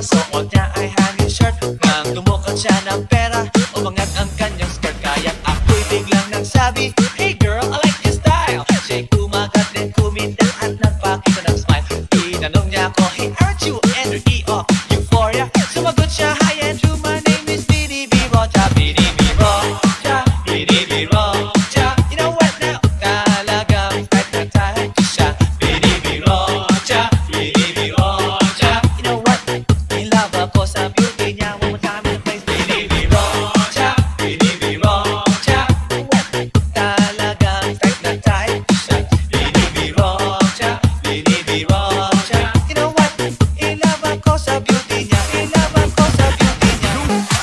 suot niya ay hanging shirt. Nang tumukot siya ng pera, umangat ang kanyang skirt. Kaya't ako'y biglang nagsabi, "Hey girl, I like your style." Siya'y kumagat din kumita at nagpakita ng smile. Tinanong niya ako, "Hey, aren't you energy of euphoria?" Sumagot siya, "Hi Andrew, my name is BDB Rocha." BDB Rocha, BDB Rocha. You know what now? Talagang type na type siya. BDB Rocha, BDB Rocha. You know what? In love ako sa beauty niya. One more time in the place. BDB Rocha, BDB Rocha. You know what? Talagang type na type siya. BDB Rocha, BDB Rocha. You know what? In love ako sa beauty niya. In love ako sa beauty niya.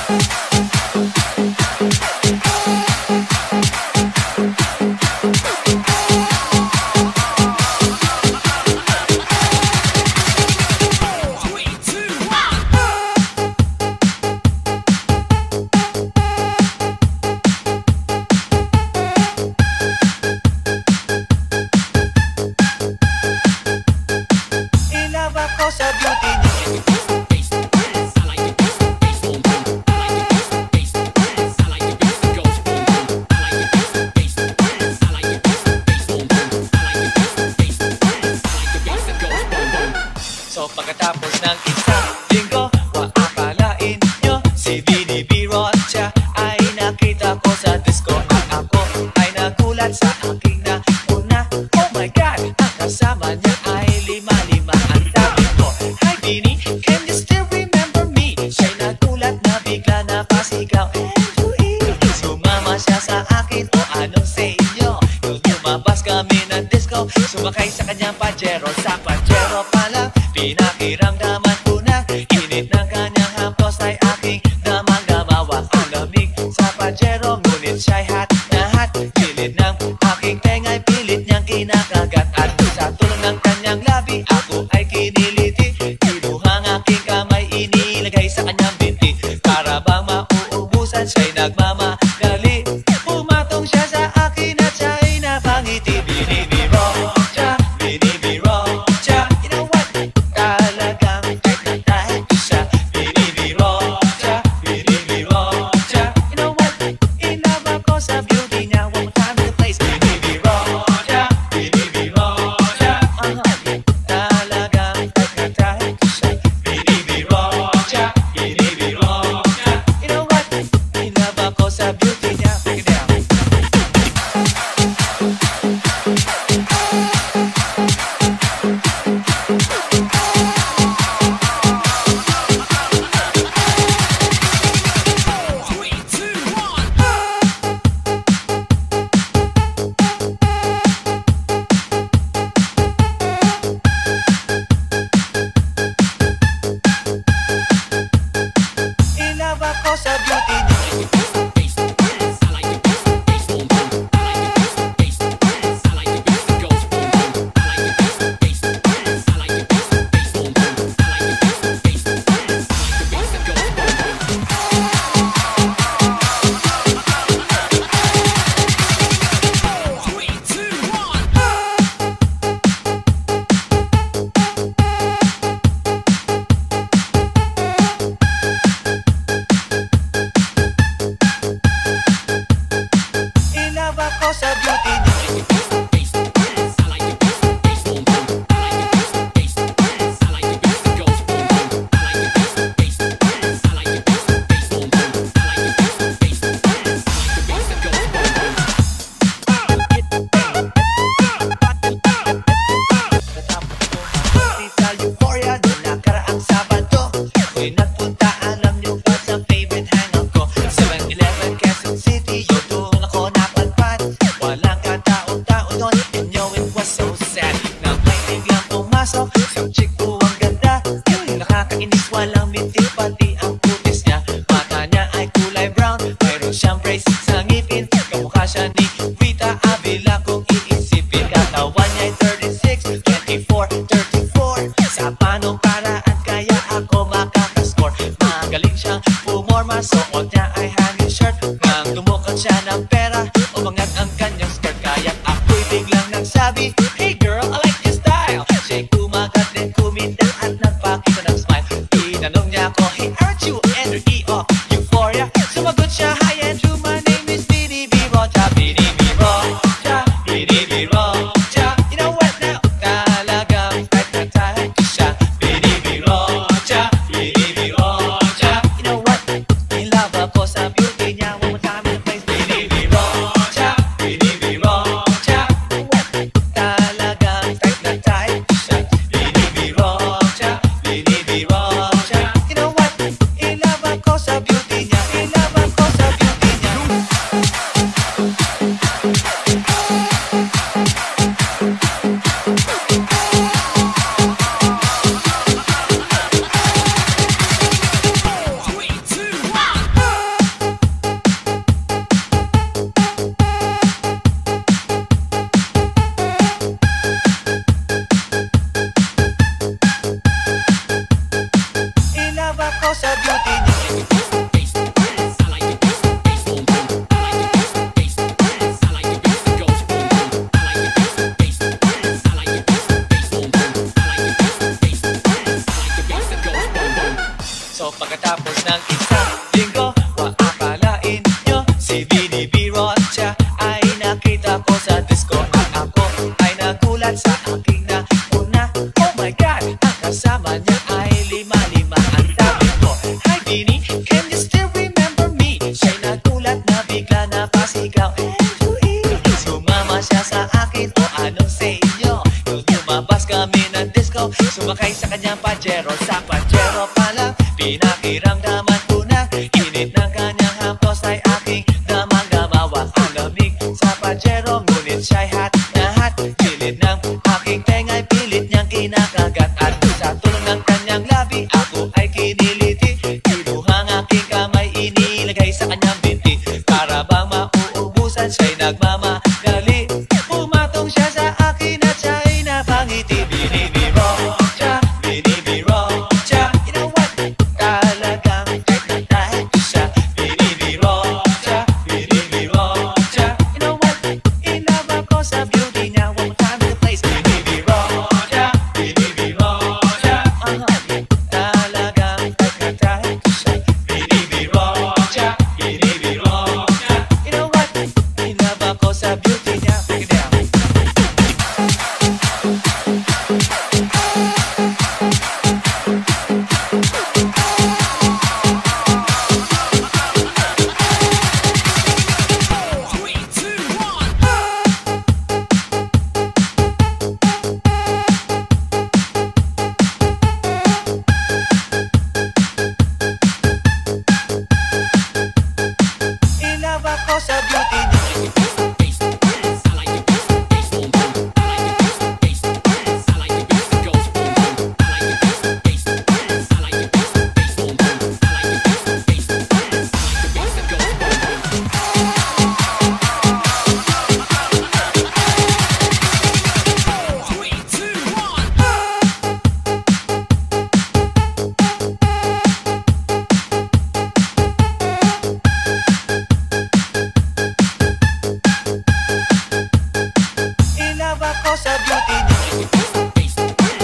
In love ako sa beauty niya. So pagkatapos ng isang linggo, maakalain nyo si BDB Rocha ay nakita ko sa disco. At ako ay nagulat sa aking nauna. Oh my God, ang kasama niya ay lima-lima. Ang sabi ko, "Hi Bini, can you still remember me?" Siya'y nagulat na bigla napasigaw, "Andrew E." Sumama siya sa akin, o anong sa inyo? Nung lumabas kami ng disco, sumakay sa kanyang Pajero. Sa Pajero pa lang, pinakiramdaman ko na init na So pagkatapos ng isang linggo, akalain nyo si Binibiro siya ay nakita ko sa disco. At ako ay nagulat sa aking nauna. Oh my God, ang kasama niya ay lima-lima. Ang sabi ko, hi Bini, can you still remember me? Siya'y nagulat na bigla na pasigaw, Andrew, sumama siya sa akin. O anong sa inyo? Nung lumabas kami ng disco, sumakay sa kanyang Pajero. Sa Pajero pa lang, pinakiramdaman ko na init ng kanyang haplos ay aking damang-damawa. Ang lamig sa Pajero, ngunit siya'y hot na hot. Pilit ng aking tenga'y pilit niyang kinakagat. At sa tulong ng kanyang labi, ako ay kiniliti. Kinuhang aking kamay, inilagay sa kanyang binti. Para bang mauubusan, siya'y nagmamadali. Pumatong siya sa akin at siya'y napangiti. Binibiro siya, binibiro siya. You know what? Talagang kahit ko siya. Binibiro siya, binibiro siya. You know what? In love ako sa beauty niya. One more time in the place. Binibiro siya, binibiro siya. Talagang kahit ko siya. Binibiro siya, binibiro siya. You know what? In love ako sa beauty niya. Break it down. In love ako sa beauty niya. In love ako sa beauty niya.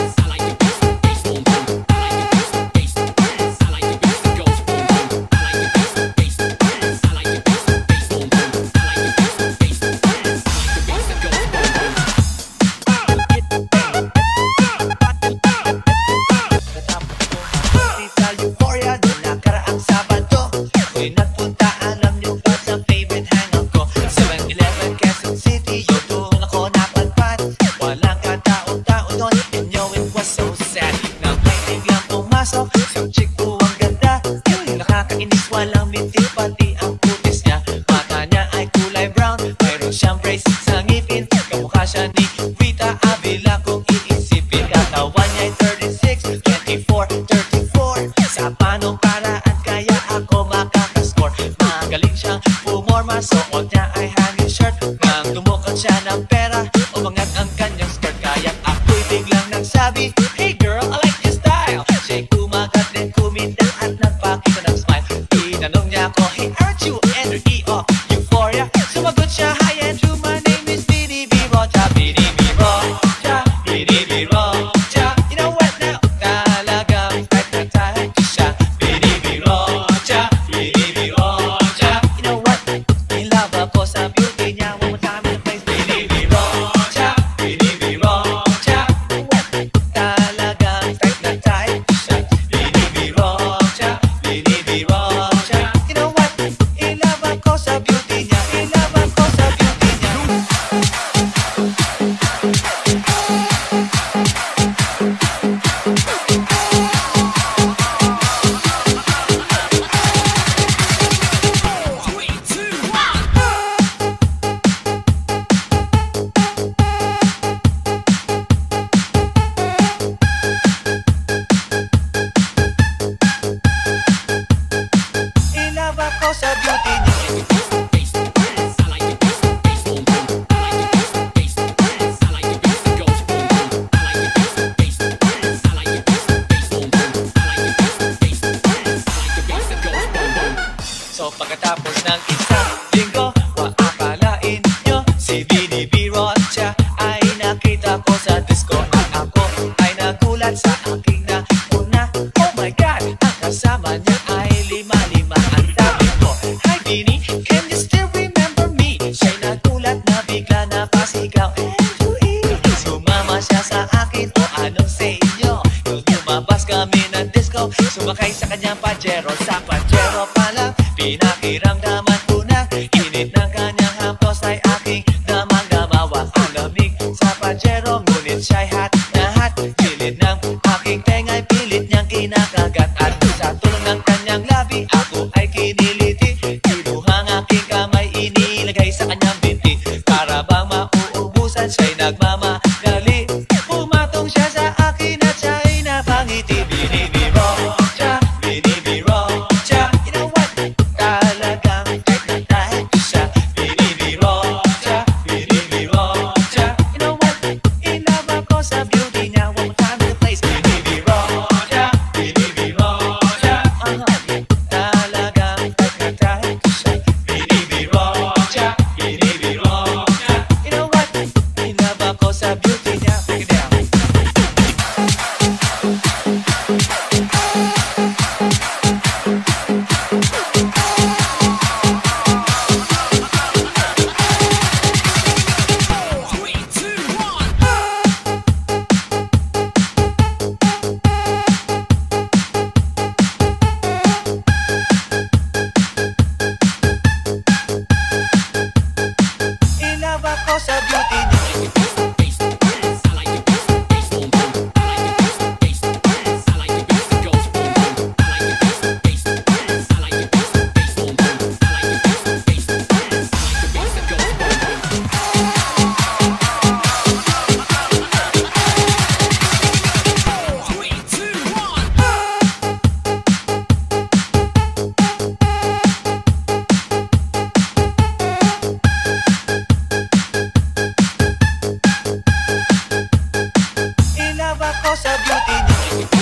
Sa Euphoria, noong nakaraang Sabado, ako'y nagpunta, alam niyo ba, sa favorite hangout ko, 7-Eleven, Quezon City. Yun doon ako napadpad. Walang katao-tao doon, and yo, it was so sad. Nang may biglang pumasok, isang chick po ang ganda. Yung nakakainis, walang binti, pati ang putis niya. Mata niya ay kulay brown, mayroon siyang brace sa ngipin. Kamukha siya ni Rita Avila kung iisipin. Katawan niya'y 36, 24, 34. Sa panong paraan kaya ako makakascore. Magaling siyang pumorma, suot niya ay hanging shirt. Nang tumukot siya ng pera, umangat ang kanyang skirt. Kaya ako'y biglang nagsabi, hey girl, I like your style. Siya'y kumagat din kuminda at nagpakita ng smile. Tinanong niya ako, hey aren't you Andrew E. of Euphoria? Sumagot siya, hi Andrew, my name is Binibiro siya. Binibiro siya, binibiro siya. You know what now? Talagang kahit ko siya. Binibiro siya, binibiro siya. You know what? In love ako sa beauty niya. One more time in the place. Binibiro siya, binibiro siya. You know what? Talagang kahit ko siya. Binibiro siya, binibiro siya. You know what? In love ako sa beauty niya. In love ako sa beauty niya. In love ako sa beauty niya. So pagkatapos ng isang linggo, akalain nyo si Binibiro siya ay nakita ko sa disco. At ako ay nagulat sa aking nauna. Oh my God, ang kasama disco. Sumakay sa kanyang Pajero, sa Pajero pa lang pinakiramdaman ko na init ng kanyang hampos ay aking damang-damawa. Ang lamig sa Pajero, ngunit siya'y hot na hot. Gilid ng aking tenga'y pilit niyang kinakagat. At sa tulong ng kanyang labi, ako ay kiniliti. Kinuhang aking kamay, inilagay sa kanyang binti. Para bang mauubusan, siya'y nagmamadali. Pumatong siya sa akin at siya'y napangiti. Binibiro siya, binibiro siya. You know what? Talagang kahit na dahil ko siya. Binibiro siya, binibiro siya. You know what? In love ako sa beauty niya. One more time in the place. Binibiro siya, binibiro siya. Talagang kahit na dahil ko siya. Binibiro siya, binibiro siya. You know what? In love ako sa beauty niya. Break it down. In love ako sa beauty niya. In love ako sa beauty niya.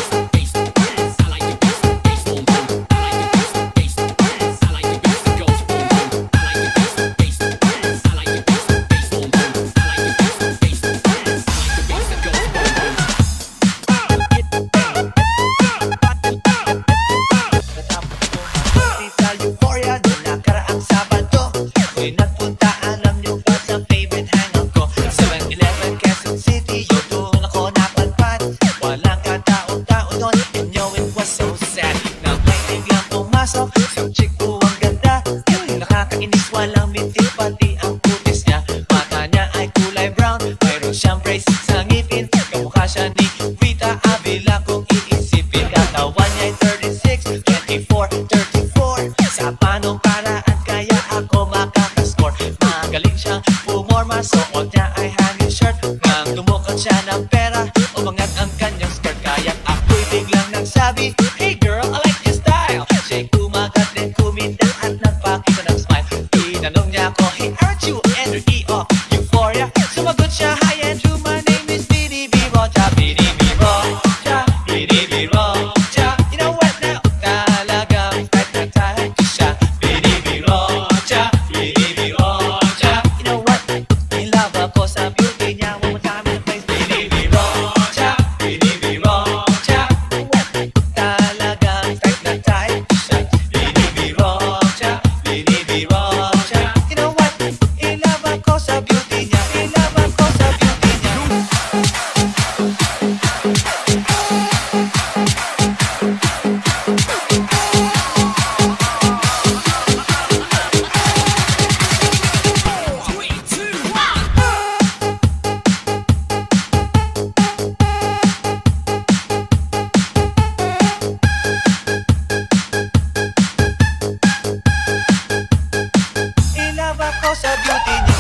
Sa Euphoria, noong nakaraang Sabado, ako'y nagpunta, alam niyo ba, sa favorite hangout ko, 7-Eleven, Quezon City. Yo, doon ako napadpad. Walang katao-tao doon, and yo, it was so sad. Nang may biglang pumasok, isang chick po ang ganda. Nakakainis, walang mintis, pati ang putis niya. Mata niya ay kulay brown, mayroon siyang braces sa ngipin. Kamukha siya ni Rita Avila kung iisipin. Katawan niya'y 36, 24, 34. Sa panong paraan kaya ako makakascore. Magaling siyang pumorma, suot niya ay hanging shirt. Nang tumukot siya ng pera, umangat ang kanyang skirt. Kaya ako'y biglang nagsabi, "Hey girl, I like your style." Siya'y kumagat din kumita at nagpakita ng smile. Tinanong niya ako, "Hey, aren't you Andrew E. of Euphoria?" Sumagot siya, "Hi Andrew, my name is Binibiro Cha." Binibiro Cha, Binibiro Cha. You know what now? Talagang kahit na dahil ko siya. Binibiro Cha, Binibiro Cha. You know what? In love ako sa beauty niya. One more time in the place. Binibiro Cha, Binibiro Cha. You know what? Talagang kahit na dahil ko siya. Binibiro Cha, Binibiro Cha. You know what? In love ako sa beauty niya. In love ako sa beauty niya. In love ako sa beauty niya.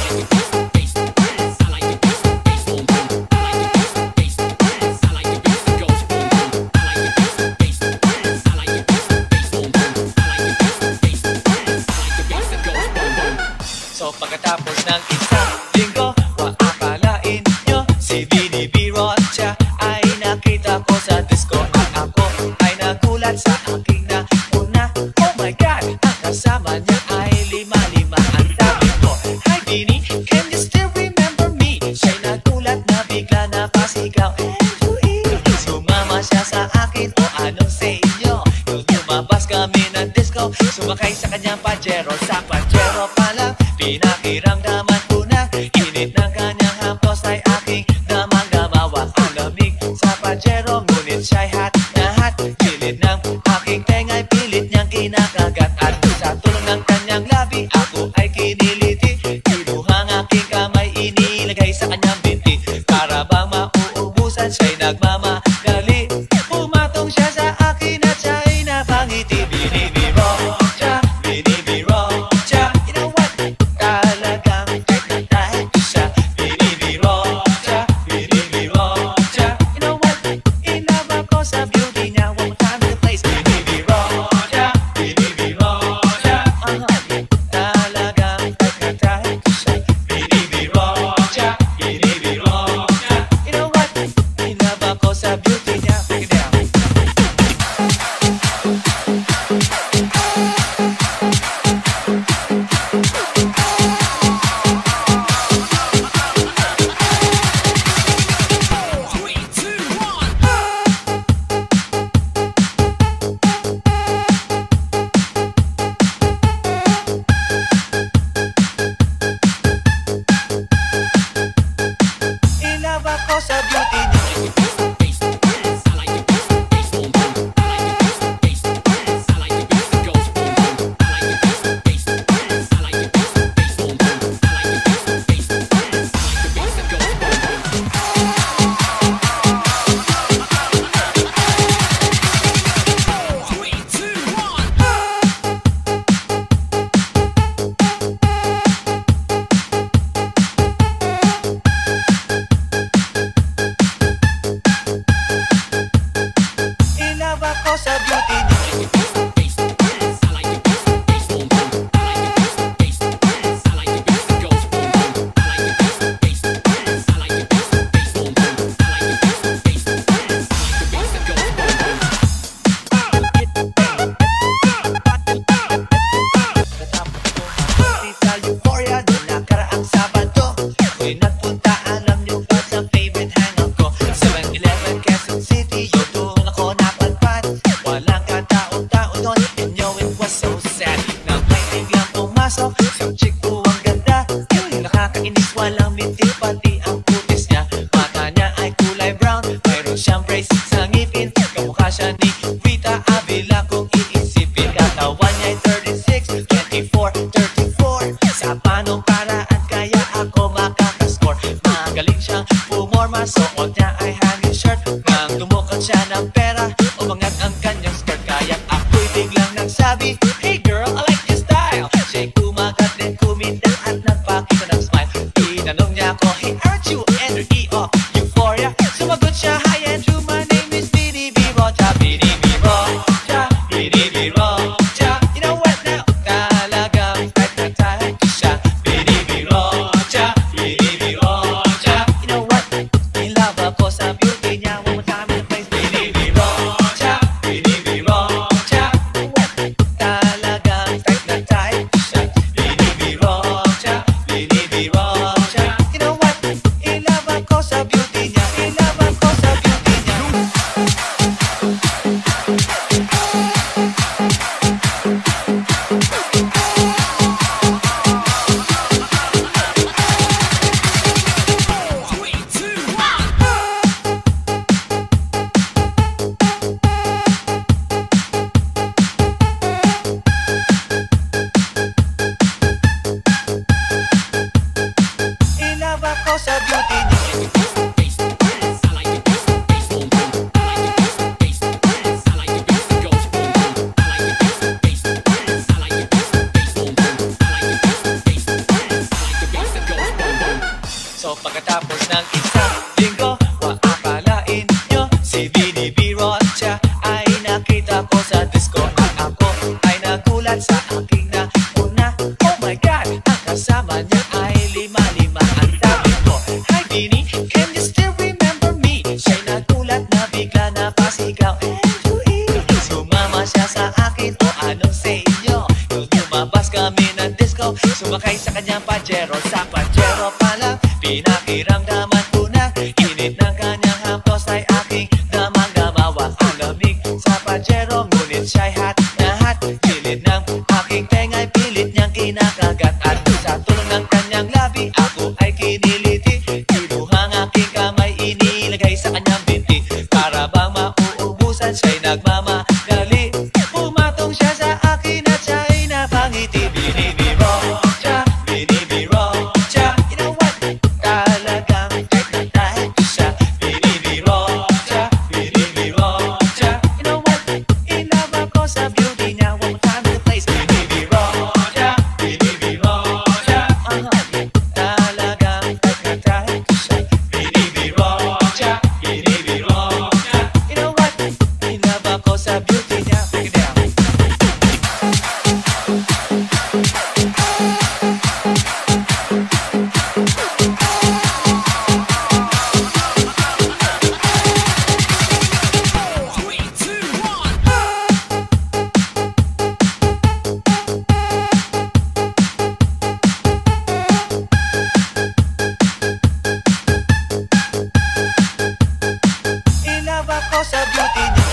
So pagkatapos ng isang linggo, maakalain nyo si Binibiro Cha ay nakita ko sa disco. At ako ay nagulat sa aking nauna. Oh my God, ang kasama niya ay lima-lima. Ang sabi ko, "Hi Bini, can you still remember me?" Siya'y nagulat na bigla napasigaw, "Andrew E." Sumama siya sa akin, o anong sa inyo? Nung lumabas kami ng disco, sumakay sa kanyang Pajero, sa Pajero pa lang pinakiramdaman ko na init ng kanyang hampos ay aking damang-damawa. Ang lamig sa Pajero, ngunit siya'y hot na hot. Gilid ng sa beauty niya. Sa Euphoria noong nakaraang Sabado, ako'y nagpunta, alam niyo ba, sa favorite hangout ko, 7-Eleven, Quezon City. Yun doon ako napadpad, walang katao-tao doon, and yo, it was so sad na may biglang pumasok, isang chick po ang ganda, yung nakakainis, walang minti, pati ang putis niya. Mata niya ay kulay brown, mayroon siyang braces sa ngipin, kamukha siya ni Rita Avila kung iisipin. Katawan niya ay 36, 24, 34. Sa panong paraan kaya ako makakascore. Magaling siyang pumorma, suot niya ay hanging shirt. Nang tumukot siya ng pera, umangat ang kanyang skirt. Kaya ako'y biglang nagsabi, "Hey girl, I like your style." Siya'y kumagat din, kumindak at nagpakita ng smile. Tinanong niya ako, "Hey, aren't you Andrew E. of Euphoria?" Sumagot siya, "Hi Andrew, my name is BDB Rocha." BDB Rocha, BDB Rocha. You know what now? Talagang type na type ko siya. BDB Rocha, BDB Rocha. You know what? In love ako sa beauty niya. One more time in the place. BDB Rocha, BDB Rocha. You know what? Talagang type na type ko siya. BDB Rocha, BDB Rocha. You know what? In love ako sa beauty niya. In love ako sa beauty niya. In love ako sa beauty niya. So pagkatapos ng isang linggo, akalain nyo si BDB Rocha ay nakita ko sa disco. At ako ay nagulat sa aking nauna. Oh my God, ang kasama niya ay lima-lima. Ang sabi ko, "Hi Bini, can you still remember me?" Siya'y nagulat na bigla na pasigaw, "Andrew E." Sumama siya sa akin, o anong sa inyo? Nung lumabas kami ng disco, sumakay sa kanyang Pajero. Sa Pajero pa lang, pinakiramdaman ko na init ng kanyang haplos ay aking damang-damawa. Ang lamig sa Pajero, ngunit siya'y hot na hot. Pilit ng aking tenga'y pilit niyang kinakagat. At sa tulong ng kanyang labi, ako ay kiniliti. Kinuhang aking kamay, inilagay sa kanyang binti. Para bang mauubusan, siya'y nagmamagali. Pumatong siya sa akin at siya'y napangiti. BDB Rocha, BDB Rocha. You know what? Talagang type na type ko siya. BDB Rocha, BDB Rocha. You know what? In love ako sa beauty niya. One more time in the place. BDB Rocha, BDB Rocha. Talagang type na type ko siya. BDB Rocha, BDB Rocha. You know what? In love ako sa beauty niya. Break it down. In love ako sa beauty niya.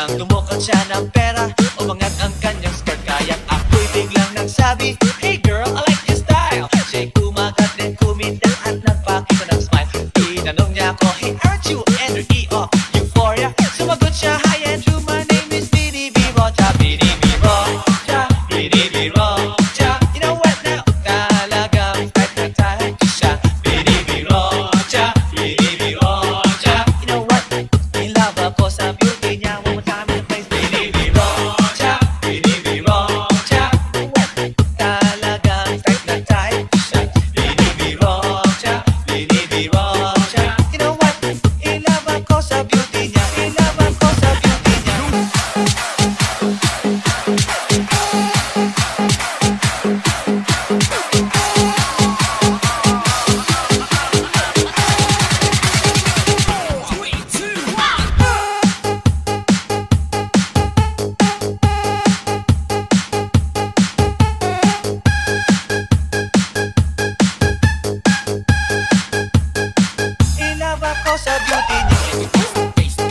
nang tumukat siya ng pera, umangat ang kanyang skirt. Kaya't ako'y biglang nagsabi, "Hey girl, I like your style." Siya'y kumagat din kumita at nagpakita ng smile. Tinanong niya ako, "Hey, aren't you energy or euphoria?" Sumagot siya, "Hi Andrew, my name is BDB Rocha." BDB Rocha, BDB Rocha. You know what now? Talagang type na type ko siya. BDB Rocha, BDB Rocha. You know what? In love ako sa beauty niya. One more time in the place. BDB Rocha, BDB Rocha. You know what? Talagang type na type ko siya. BDB Rocha, BDB Rocha. You know what? In love ako sa beauty niya. In love ako sa beauty niya. In love ako sa beauty niya.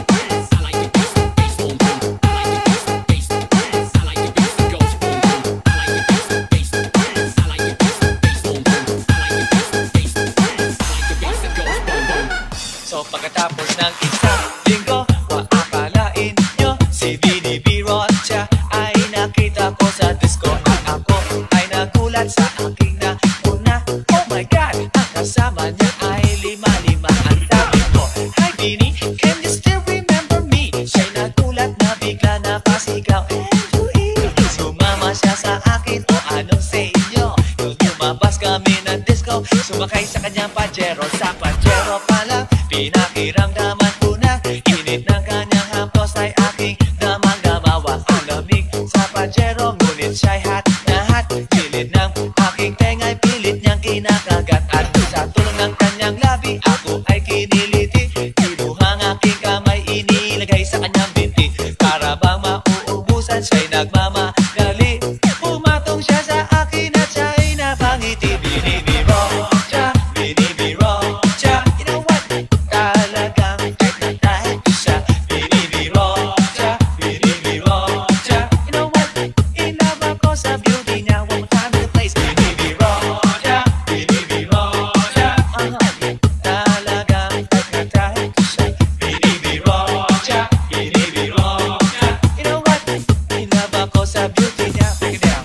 So pagkatapos ng isang linggo, maakalain nyo si BDB Rocha ay nakita ko sa disco. At ako ay nagulat sa aking nauna. Oh my God, ang kasama niya ay lima-lima. Ang sabi ko, "Hi Bini, can you still remember me?" Siya'y nagulat na bigla napasigaw, "Andrew E." Sumama siya sa akin, o anong sa inyo? Nung lumabas kami ng disco, sumakay sa kanyang Pajero. Sa Pajero pa lang, pinakiramdaman ko na init ng kanyang hampos ay aking damang-damawa. Ang lamig sa Pajero, ngunit siya'y hot na hot. Pilit ng aking tenga'y pilit niyang kinakagat. At sa tulong ng kanyang labi, ako ay kiniliti. Kinuhang aking kamay, inilagay sa kanyang binti. Para bang mauubusan, siya'y nagmamadali. Pumatong siya sa akin at siya'y napangiti. BDB Rocha, BDB Rocha. You know what? Talagang type na type ko siya. BDB Rocha, BDB Rocha. You know what? In love ako sa beauty niya. One more time in the place. BDB Rocha, BDB Rocha. Talagang type na type ko siya. BDB Rocha, BDB Rocha. You know what? In love ako sa beauty niya. Break it down.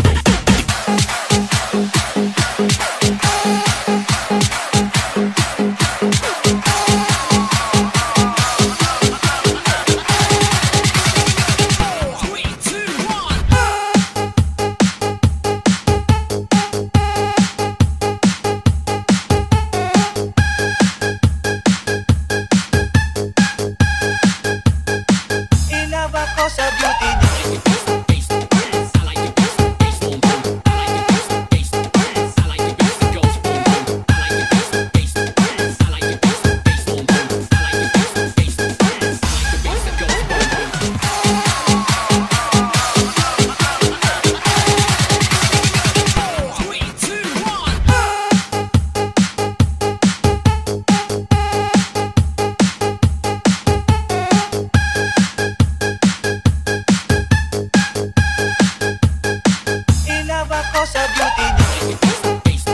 In love ako sa beauty niya. In love ako sa beauty niya.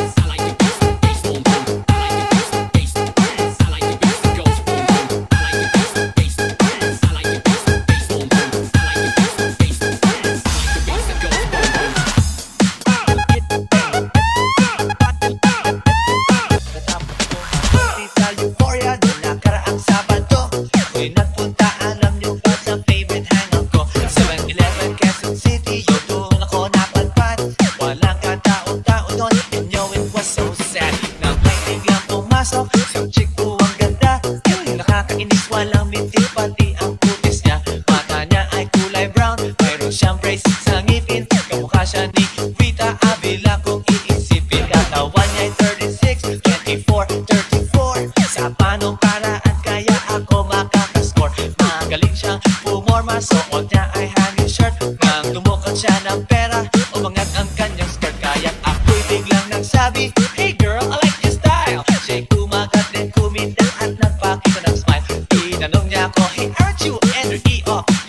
Sa Euphoria, noong nakaraang Sabado, ako'y nagpunta, alam niyo ba, sa favorite hangout ko, 7-Eleven, Quezon City. Yo, doon ako napadpad. Walang katao-tao doon, and yo, it was so sad. Nang may biglang pumasok, isang chick po ang ganda. Yung nakakainis, walang mintis, pati ang kutis niya. Mata niya ay kulay brown, mayroon siyang braces sa ngipin. Kamukha siya ni Rita Avila kung iisipin. Katawan niya'y 36, 24, 34. Sa panong paraan kaya ako makakascore. Magaling siyang pumorma, suot niya ay hanging shirt. Nang tumukat siya ng pera, umangat ang kanyang skirt. Kaya't ako'y biglang nagsabi, "Hey girl, I like your style." Siya'y kumagat din kumita at nagpakita ng smile. Tinanong niya ako, "Hey, aren't you energy or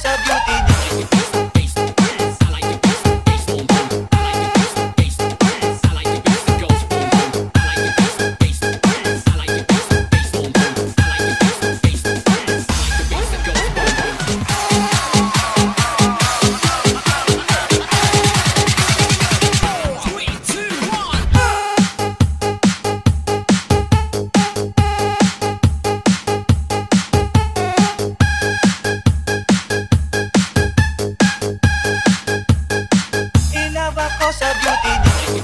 sa beauty niya. Ako sa beauty niya.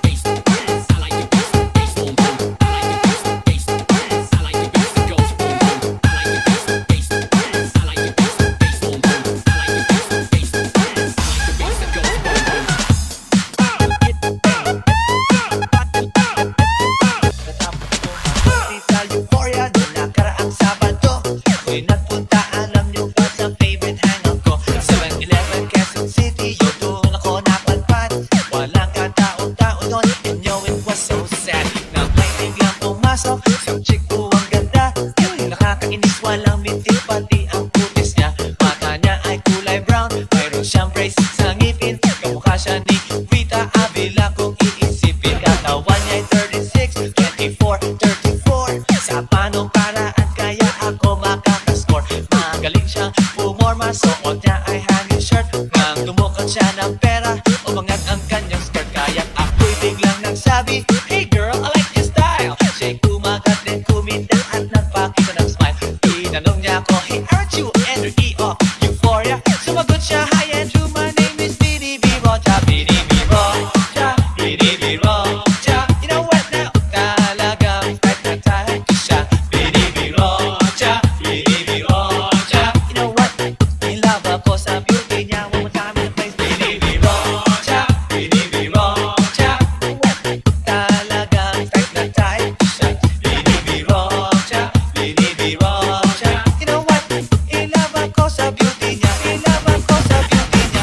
Sa Euphoria noong nakaraang Sabado, ako'y nagpunta, alam niyo ba, sa favorite hangout ko, 7-Eleven, Quezon City. Yun doon ako napadpad, walang katao-tao doon, and yo, it was so sad na may biglang pumasok, isang chick ko ang ganda, yung nakakainis, walang mintis, pati ang putis niya. Mata niya ay kulay brown, mayroon siyang braces sa ngipin, kamukha siya ni Rita Avila kung iisipin. Katawan niya ay 36, 24, 34, sa panong paraan kaya ako makakascore. Magaling siyang pumorma, suot niya ay hanging shirt, nang tumukot siya ng pera, umangat ang kanyang skirt. Kaya ako'y biglang nagsabi, hey girl, I like your style. Siya'y kumagat din, kumindan at nagpakita ng smile. Tinanong niya ako, hey, aren't you Andrew E. of Euphoria? Sumagot siya, hi Andrew, my name is BDB Rocha. BDB Rocha, BDB Rocha. You know what now? Talagang type na type ko siya. BDB Rocha, BDB Rocha. You know what? I love ako sa beauty niya. One more time in the place. BDB Rocha, BDB Rocha. You know what? Talagang type na type ko siya. BDB Rocha, BDB Rocha. You know what? I love ako sa beauty niya. I love ako sa beauty niya.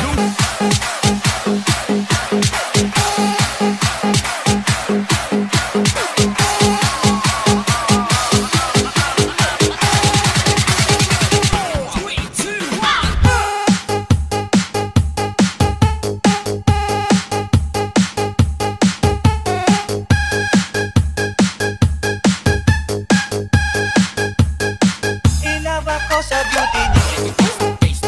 I love ako sa beauty niya.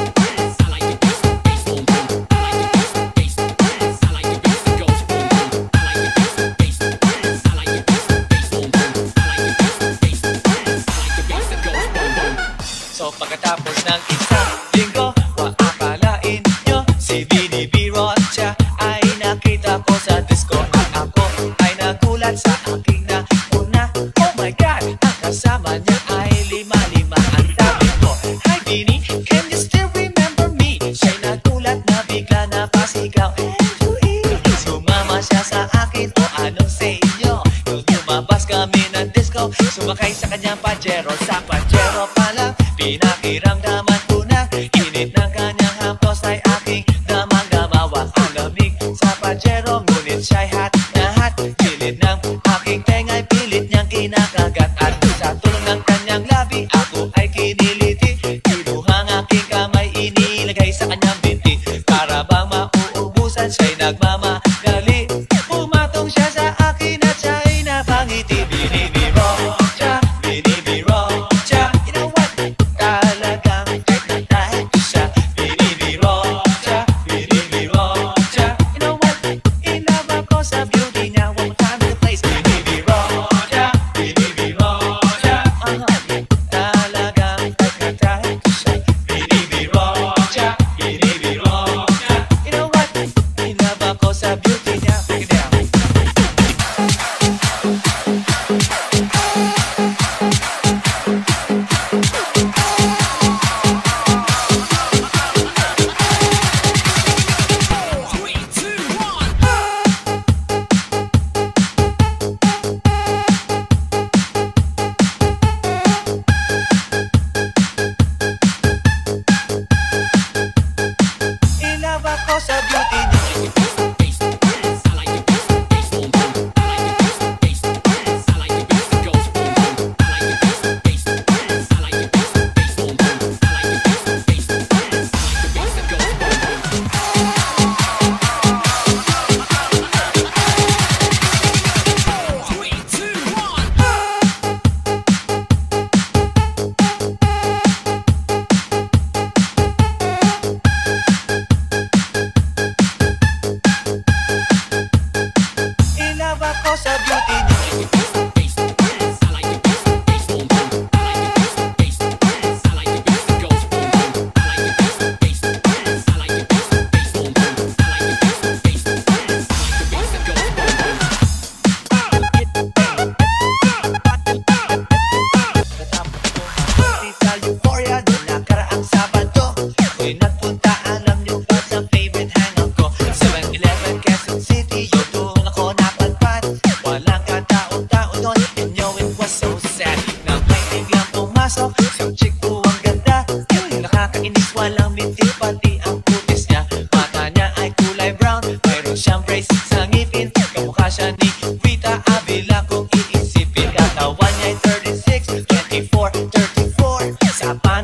So pagkatapos ng isang linggo, akalain nyo si BDB Rocha ay nakita ko sa disco, at ako ay nagulat sa aking nauna. Oh my God, ang kasama niya ay lima-lima. Ang sabi ko, hi Bini, can you still remember me? Siya'y nagulat na bigla na pasigaw, Andrew E. Sumama siya sa akin, o anong sa inyo? Nung lumabas kami ng disco, sumakay sa kanyang Pajero. Sa Pajero pa lang, pinakiramdaman ko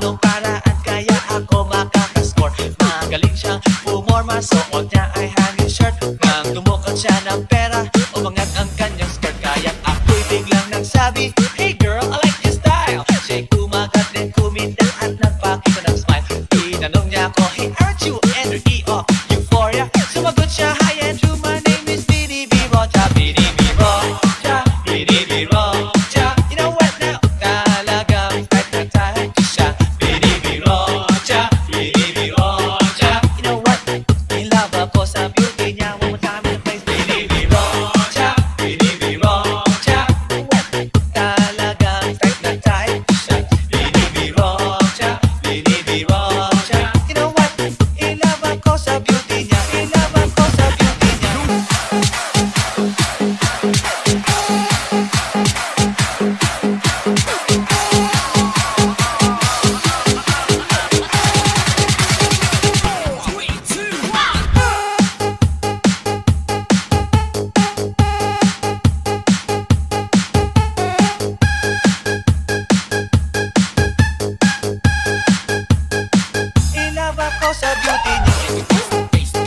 paanong paraan kaya ako makakascore? Magaling siyang pumorma, suot niya ay hanging shirt. Nang tumukad siya ng pera, umangat ang kanyang skirt. Kaya ako'y biglang nagsabi, hey girl, I like your style. Siya'y kumagat din kumita at nagpakita ng smile. Tinanong niya ako, hey aren't you Andrew E. of Euphoria? Sumagot siya, hi Andrew, my name is BDB Rocha. BDB Rocha, BDB Rocha. You know what now? Talagang type na type siya. BDB Rocha, BDB Rocha. You know what? In love ako sa beauty niya. One more time in the place. BDB Rocha, BDB Rocha. You know what? Talagang type na type siya. BDB Rocha, BDB Rocha. You know what? In love ako sa beauty niya. In love ako sa beauty niya. In love ako sa beauty niya.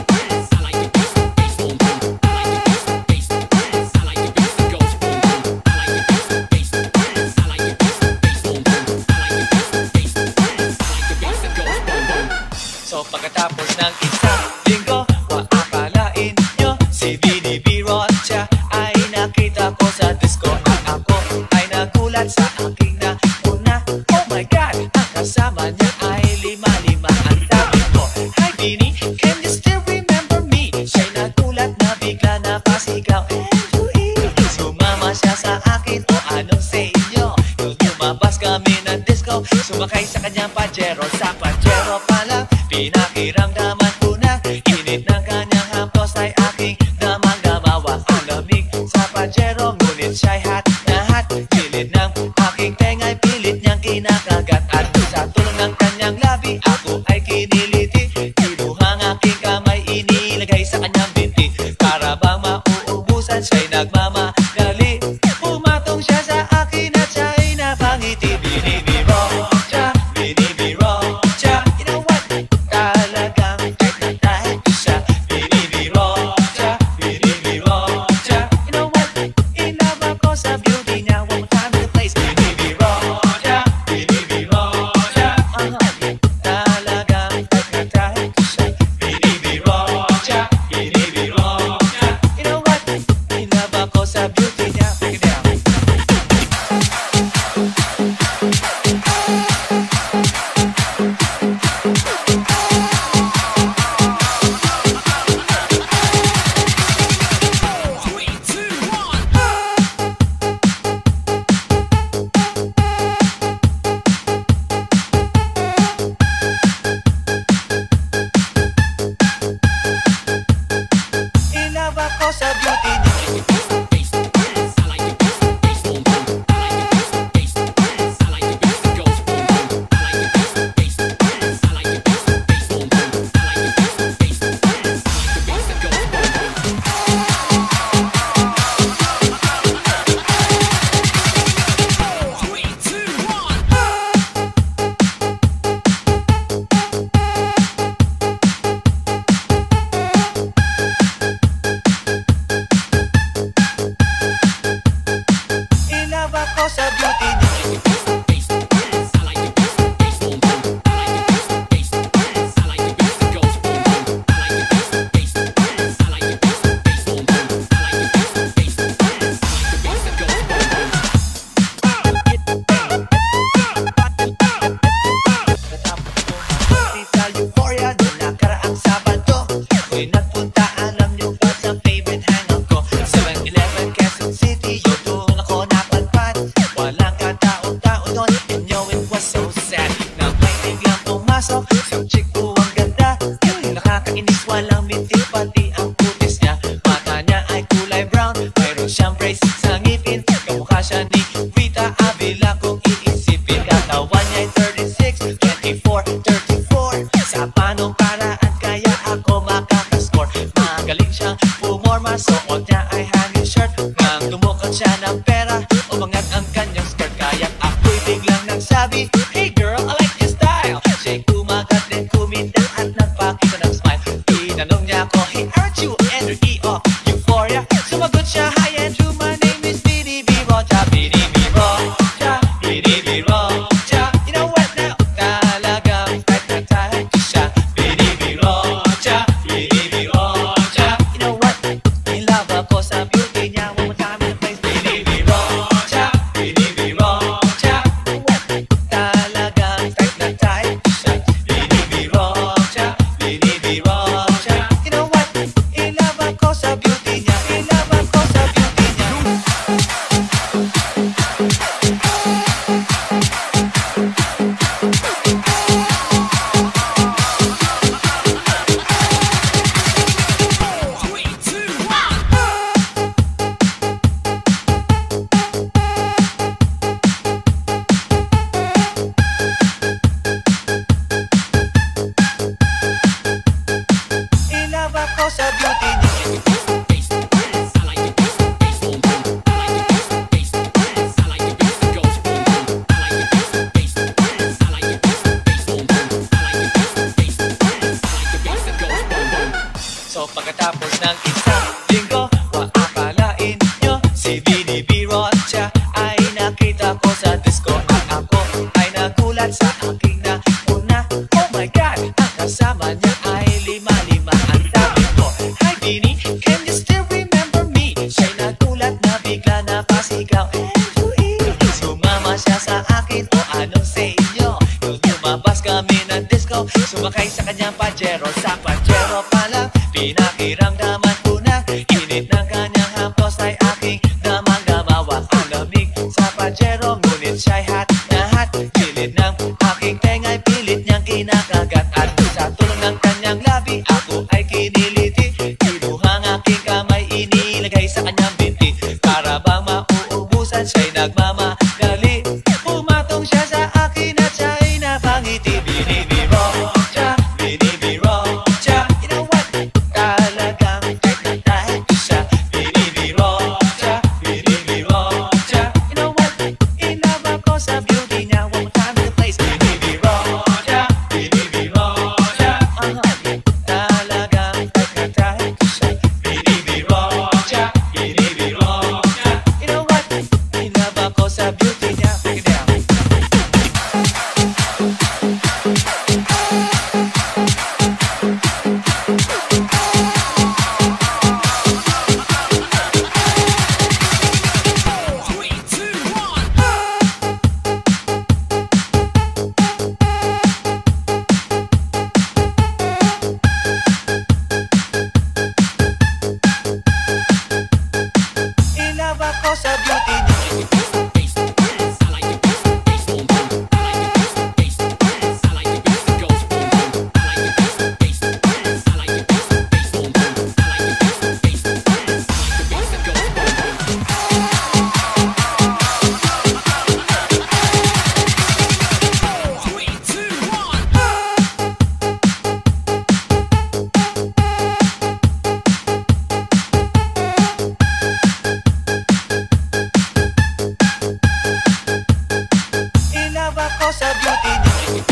So pagkatapos ng isang linggo, maakalain nyo si BDB Rocha ay nakita ko sa disco. At ako ay nagulat sa aking nauna. Oh my God, ang kasama niya ay lima-lima. Ang sabi ko, hi Bini, can you still remember me? Siya'y nagulat na bigla napasigaw, Andrew E. Sumama siya sa akin, o anong sa inyo? Nung lumabas kami ng disco, sumakay sa kanyang Pajero. Sa Pajero pa lang, pinakiramdaman ko na init ng kanyang hampos ay aking damang-damawa. Ang lamig sa Pajero, ngunit siya'y hot na hot. Pilit ng aking tenga'y pilit niyang kinakagat. At sa tulong ng kanyang labi, ako ay kiniliti. Kinuhang aking kamay, inilagay sa kanyang binti. Para bang mauubusan, siya'y nagmamadali. Pumatong siya sa akin at siya'y napangiti. BDB Rocha, BDB Rocha. You know what? Talagang type na type siya. BDB Rocha, BDB Rocha. You know what? In love ako sa beauty niya. One more time in the place. BDB Rocha, BDB Rocha. Talagang type na type siya. BDB Rocha, BDB Rocha. You know what? In love ako sa beauty niya. Break it down. In love ako sa beauty niya. In love ako sa beauty niya. Sa Euphoria, noong nakaraang Sabado, ako'y nagpunta, alam niyo ba sa favorite hangout ko? 7-Eleven, Quezon City, yo, doon ako napadpad. Walang katao-tao doon, and yo, it was so sad. Nang may biglang pumasok, isang chick po ang ganda. Yung nakakainis, walang mintis, pati ang putis niya. Mata niya ay kulay brown, mayroon siyang braces sa ngipin. Kamukha siya ni Rita Avila kung iisipin. Katawan niya'y 36, 24, 34. Sa paanong paraan kaya ako makakascore? Magaling siyang pumorma, suot niya ay hanging shirt. Nang tumukad siya ng pera, umangat ang kanyang skirt. Kaya ako'y biglang nagsabi, hey girl, I like your style. Pagkatapos ng isang linggo, maakalain nyo si binibiro siya ay nakita ko sa disco. At ako ay nagulat sa aking nauna. Oh my God, ang kasama niya ay lima-lima. Ang sabi ko, hi Bini, can you still remember me? Siya'y nagulat na bigla napasigaw, Andrew. Sumama siya sa akin, o anong sa inyo? Nung lumabas kami ng disco, sumakay sa kanyang Pajero. Sa Pajero pa lang, pinakiramdaman ko na init ng kanyang haplos ay aking damang-damawa. Ang lamig sa Pajero, ngunit siya'y hot na hot. Gilid ng aking tenga'y pilit niyang kinakagat. At sa tulong ng kanyang labi, ako ay kiniliti. Kinuhang aking kamay, inilagay sa kanyang binti. Para bang mauubusan, siya'y nagmamadali. Pumatong siya sa akin at siya'y napangiti. Binibiro siya, binibiro siya. You know what? Talagang type na type ko siya. Binibiro siya, binibiro siya. You know what? In love ako sa beauty niya. One more time in the place. Binibiro siya, binibiro siya. Talagang type na type ko siya. Binibiro siya, binibiro siya. You know what? In love ako sa beauty niya. Break it down. In love ako sa beauty niya. In love ako sa beauty niya.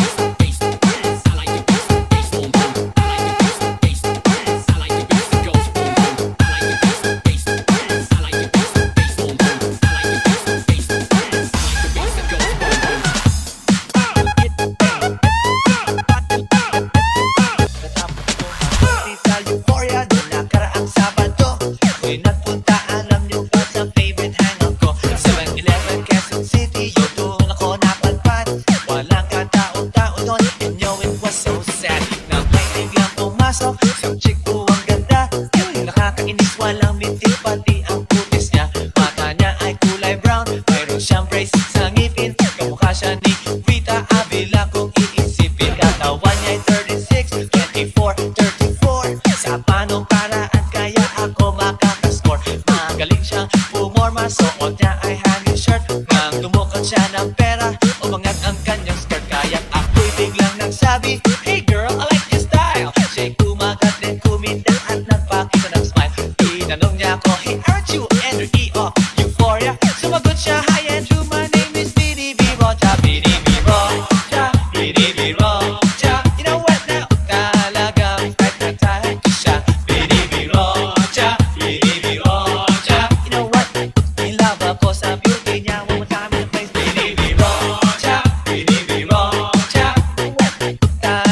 Sa Euphoria noong nakaraang Sabado, ako'y nagpunta, alam niyo ba, sa favorite hangout ko, 7-Eleven, Quezon City. Yun doon ako napadpad. Walang katao-tao doon, and yo, it was so sad na may biglang pumasok isang chick ko ang ganda. Yung nakakainis, walang minti, pati ang putis niya. Mata niya ay kulay brown, mayroon siyang braces sa ngipin. Kamukha siya ni Rita Avila kung iisipin. Katawan niya'y 36, 24, 34. Sa panong paraan kaya ako makakascore. Magaling siyang pumorma, suot niya ay hanging shirt. Nang tumukot siya ng pera, umangat ang kanyang skirt. Kaya ako'y biglang nagsabi, hey girl, I like your style. Siya'y kumagat din, kumindan at nagpakita ng smile. Tinanong niya ako, hey aren't you Andrew E. of Euphoria? Sumagot siya, hi Andrew, my name is Binibiro siya. Binibiro siya, binibiro siya. You know what now? Talagang type na type ko siya. Binibiro siya, binibiro siya. You know what? In love ako sa beauty niya. One more time in the place. Binibiro siya, binibiro siya. You know what?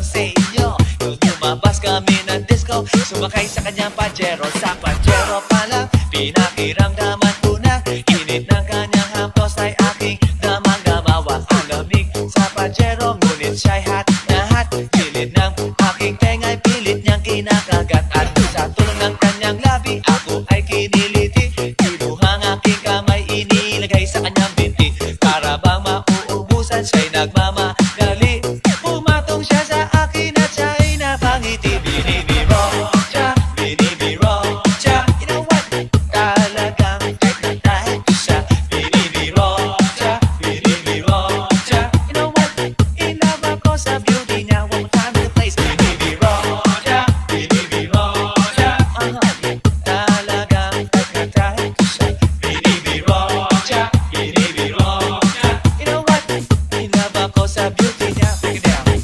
sa inyo. Nung lumabas kami ng disco, sumakay sa kanyang Pajero. Sa Pajero pa lang, pinakiramdaman ko na init ng kanyang hampos ay aking damang-damawa. Ang lamig sa Pajero, ngunit siya'y hot na hot. Pilit ng aking tenga'y pilit niyang kinakagat. At sa tulong ng kanyang labi, ako ay kiniliti. Kinuhang aking kamay, inilagay sa kanyang binti. Para bang mauubusan, siya'y nagmamadali. Pumatong siya sa akin at siya'y napangiti. Binibiro siya, binibiro siya. You know what? Talagang dahil ko siya. Binibiro siya, binibiro siya. You know what? In love ako sa beauty niya. One more time in the place. Binibiro siya, binibiro siya. Talagang dahil ko siya. Binibiro siya, binibiro siya. You know what? In love ako sa beauty niya. Break it down.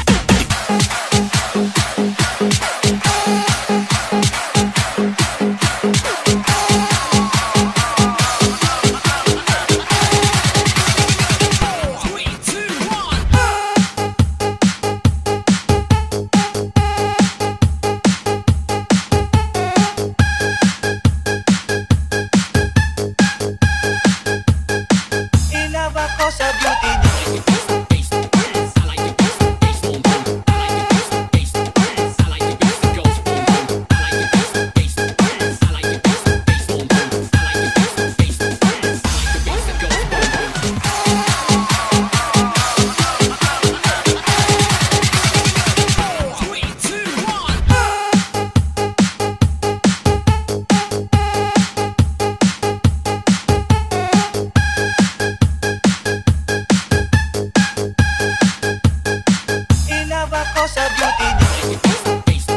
In love ako sa beauty niya. In love ako sa beauty niya.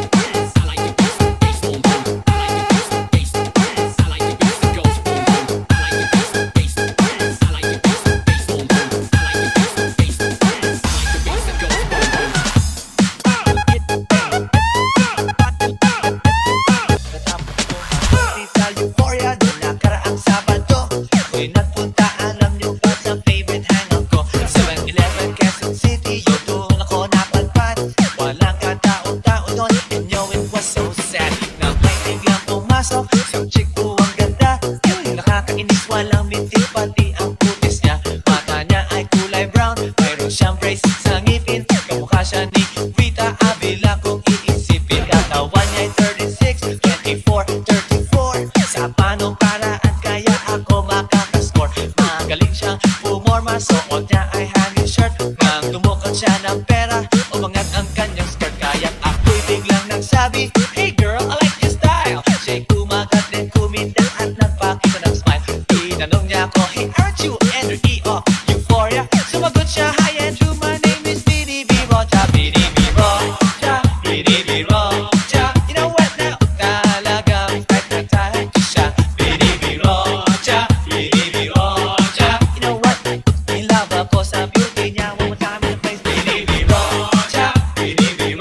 Sa Euphoria, noong nakaraang Sabado, ako'y nagpunta, alam niyo ba, sa favorite hangout ko. 7-Eleven, Quezon City, yun doon ako napadpad. Walang katao-tao doon, and yo, it was so sad. Na may biglang pumasok, isang chick po ang ganda. Yung nakakainis, walang binti, pati ang putis niya. Mata niya ay kulay brown, mayroon siyang brace sa ngipin. Kamukha siya ni Rita Avila kung iisipin. Katawan niya'y 36, 24, 34. Sa panong paraan kaya ako makakascore. Magaling siyang pumorma, suot niya ay hanging shirt. Nang dumukot siya ng pera, umangat ang kanyang skirt. Kaya ako'y biglang nagsabi, hey girl, I like your style. Siya'y kumagat din kuminda at nagpakita ng smile. Tinanong niya ako, hey, aren't you Andrew E. of Euphoria? Sumagot siya, hi Andrew, my name is Bini Rocha. Bini Rocha, Bini Rocha. You know what now? Talagang tayo ko siya. Bini Rocha, Bini Rocha. You know what? In love ako sa beauty niya. One more time in the place. Bini Rocha, Bini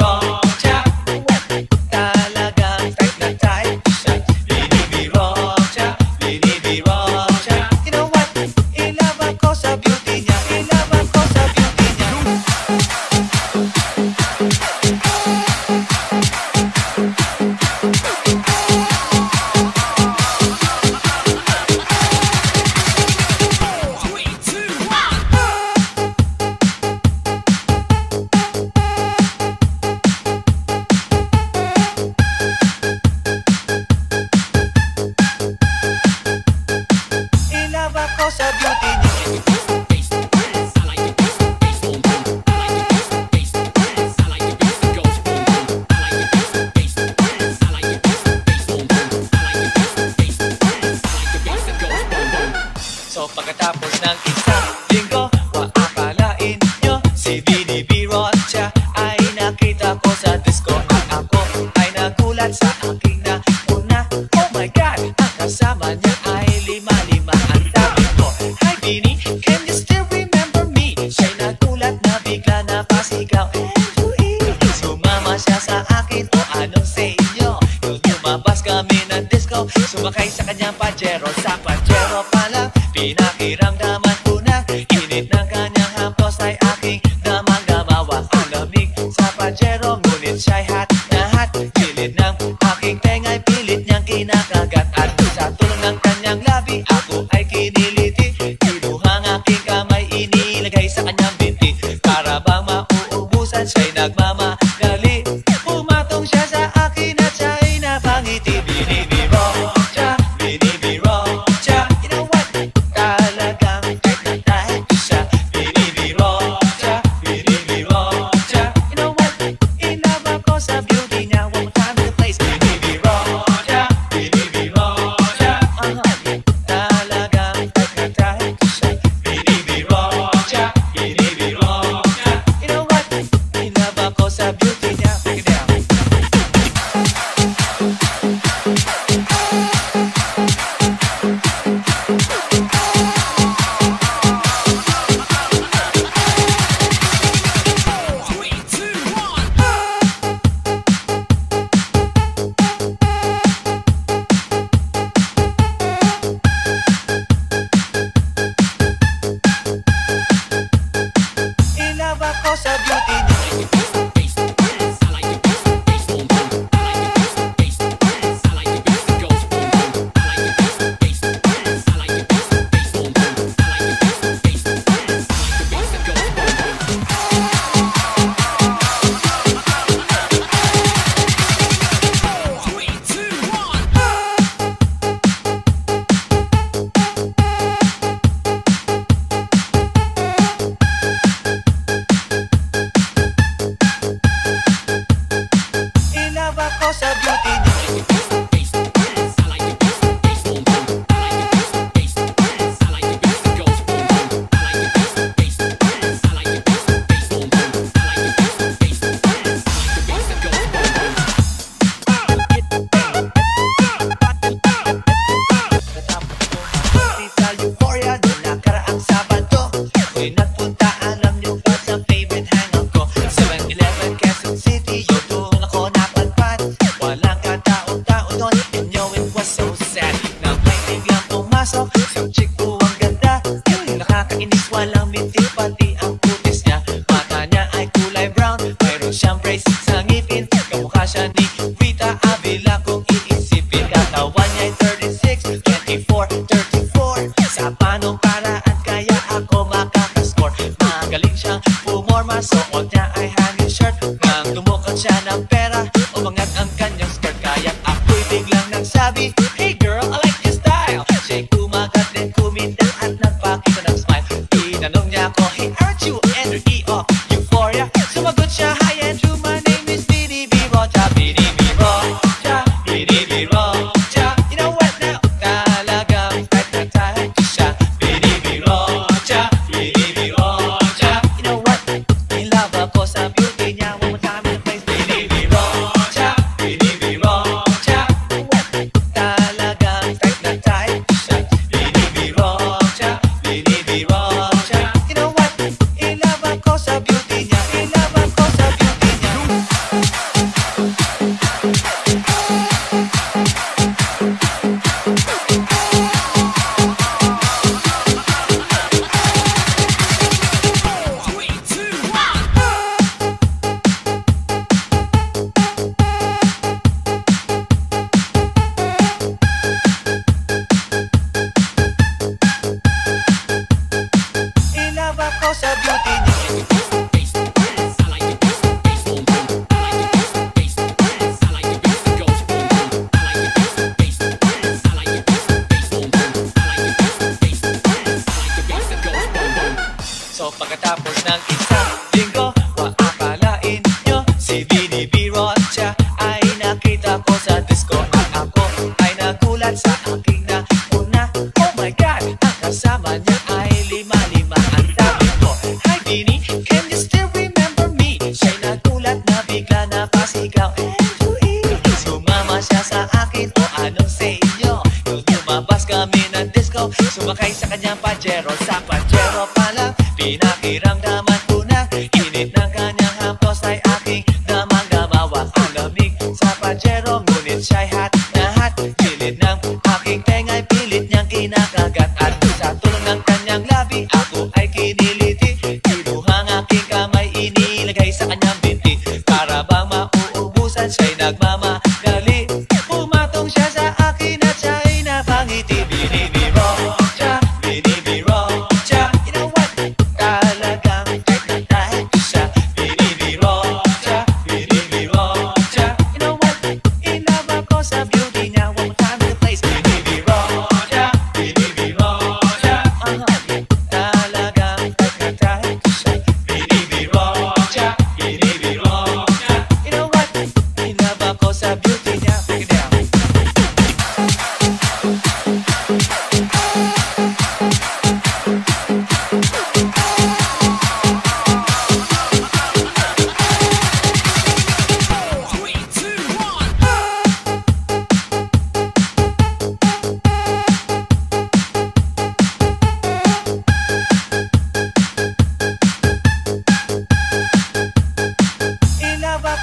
siya'y nagmamadali. Pumatong siya sa akin at siya'y napangiti. Binibiro siya, binibiro siya. You know what? Talagang kahit na dahil ko siya. Binibiro siya, binibiro siya. You know what? In love ako sa beauty niya. One more time in the place. Binibiro siya, binibiro siya. Talagang kahit na dahil ko siya. Binibiro siya, binibiro siya. You know what? In love ako sa beauty niya. Break it down. In love ako sa beauty niya. In love ako sa beauty niya. Sa Euphoria noong nakaraang Sabado, ako'y nagpunta, alam niyo ba, sa favorite hangout ko, 7-Eleven, Quezon City. Yo, doon ako napadpad. Walang katao-tao doon, and yo, it was so sad. Nang may biglang pumasok, isang chick po ang ganda. Nakakainis, walang mintis, pati ang kutis niya. Mata niya ay kulay brown, mayroon siyang braces sa ngipin. Kamukha siya ni Rita Avila kung iisipin. Katawan niya'y 36, 24, 34. Sa panong paraan kaya ako makakascore. Magaling siyang pumorma, suot niya ay hanging shirt. Nang tumukot siya ng pera, umangat ang kanyang skirt. Kaya ako'y biglang nagsabi, "Hey girl, I like your style." Siya'y kumagat din kumita at nagpakita ng smile. Tinanong niya ako, "Hey, aren't you Andrew E. of Euphoria?" Sumagot siya, "Hi Andrew, my name is Binibiro siya." Binibiro siya, binibiro siya. You know what now? Talagang kahit na dahil ko siya. Binibiro siya, binibiro siya. You know what? In love ako sa beauty niya. One more time in the place. Binibiro siya, binibiro siya. You know what? Talagang kahit na dahil ko siya. Binibiro siya, binibiro siya. You know what? In love ako sa beauty niya. In love ako sa beauty niya. In love ako sa beauty niya. So pagkatapos ng isang linggo, maakalain nyo si Binibiro siya ay nakita ko sa disco. At ako ay nagulat sa aking nauna. Oh my God, ang kasama niya ay lima-lima. Ang sabi ko, "Hi Bini, can you still remember me?" Siya'y nagulat na bigla napasigaw, "Andrew E." Sumama siya sa akin, o anong sa inyo? Nung lumabas kami ng disco, sumakay sa kanyang Pajero. Sa Pajero pa lang, pinakiramdaman ko na init ng kanyang haplos ay aking damang-damawa. Ang lamig sa Pajero, ngunit siya'y hot na hot. Gilid ng aking tenga'y pilit niyang kinakagat. At sa tulong ng kanyang labi, ako ay kiniliti. Kinuhang aking kamay, inilagay sa kanyang binti. Para bang mauubusan, siya'y nagmamadali. Pumatong siya sa akin at siya'y napangiti. Binibiro siya, binibiro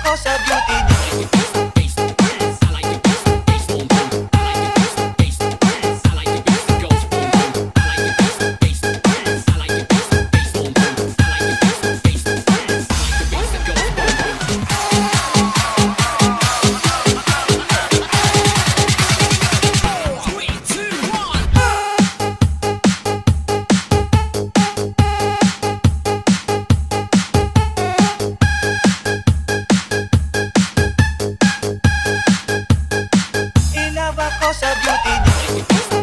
ako sa beauty niya. Ako sa beauty niya.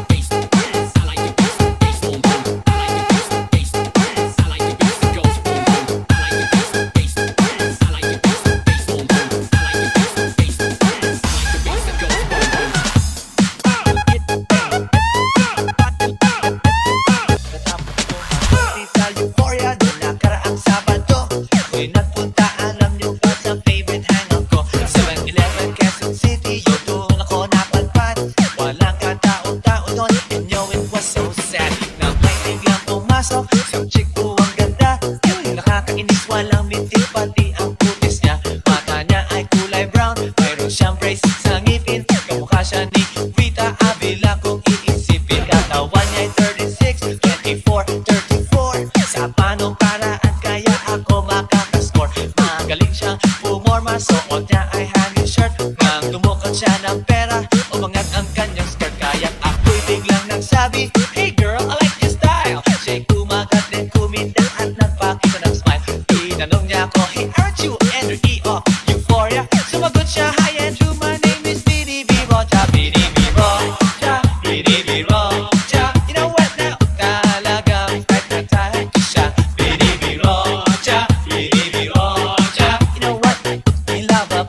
Sa Euphoria noong nakaraang Sabado, ako'y nagpunta, alam niyo ba, sa favorite hangout ko, 7-Eleven, Quezon City. Yun doon ako napadpad, walang katao-tao doon, and yo, it was so sad na may biglang pumasok, isang chick po ang ganda, yung nakakainis, walang mintik, pati ang putis niya. Mata niya ay kulay brown, mayroon siyang braces sa ngipin, kamukha siya ni Rita Avila kung iisipin. Katawan niya ay 36, 24, 34, sa panong paraan kaya ako makakascore. Magaling siyang pumorma, suot niya ay hanging shirt, nang tumukot siya ng pera, umangat ang kanyang skirt. Kaya ako'y biglang nagsabi, hey girl, I like your style. Siya'y kumagat din, kumindan at nagpakita ng smile. Tinanong niya ako, hey, aren't you Andrew E. of Euphoria? Sumagot siya, hi Andrew, my name is BDB Rocha. BDB Rocha, BDB Rocha. You know what now? Talagang type na type ko siya. BDB Rocha, BDB Rocha. You know what? I love a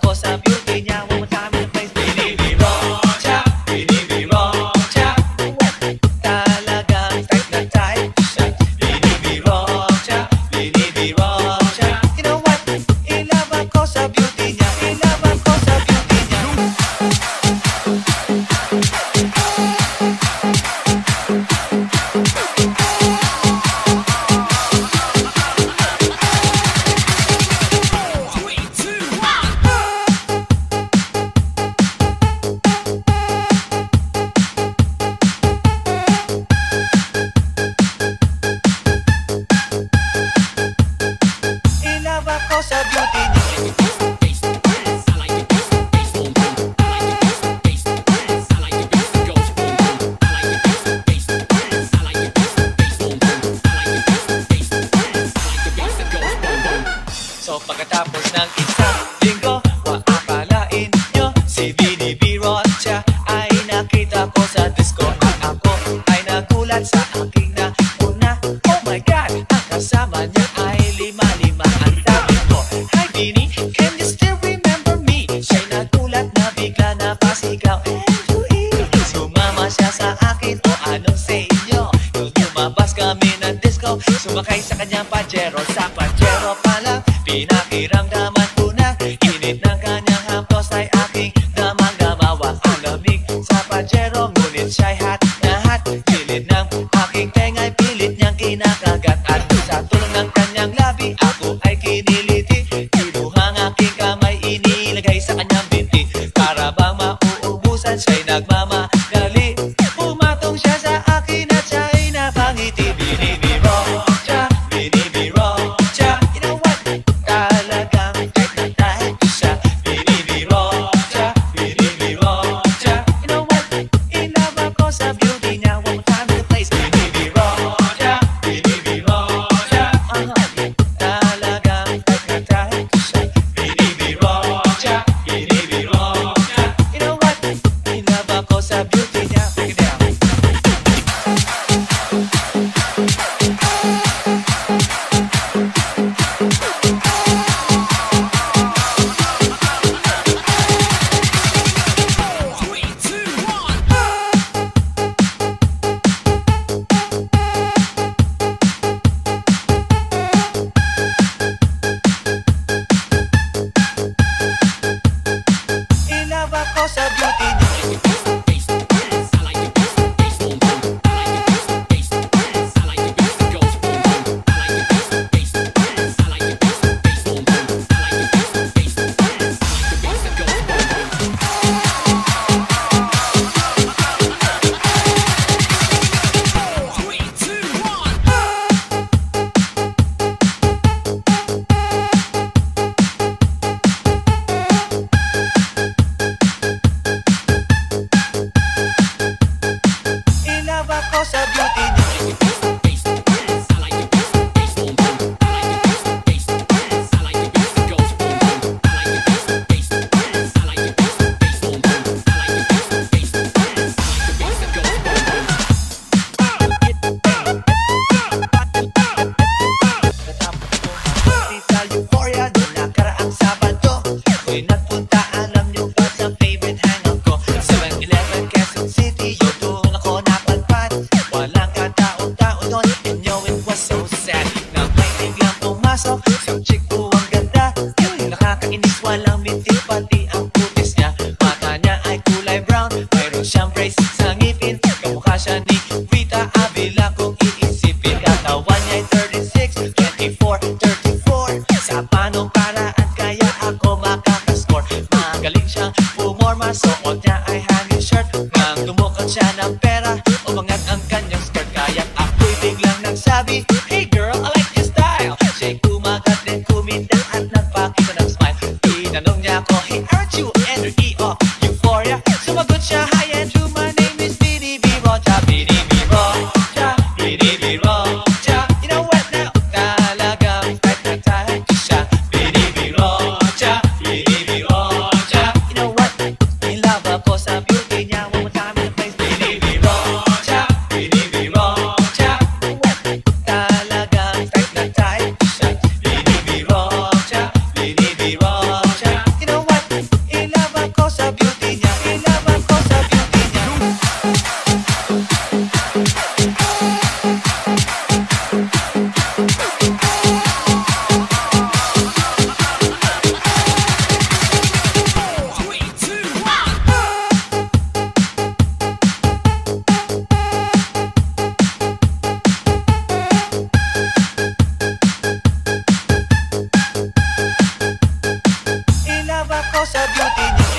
ko sa beauty niya.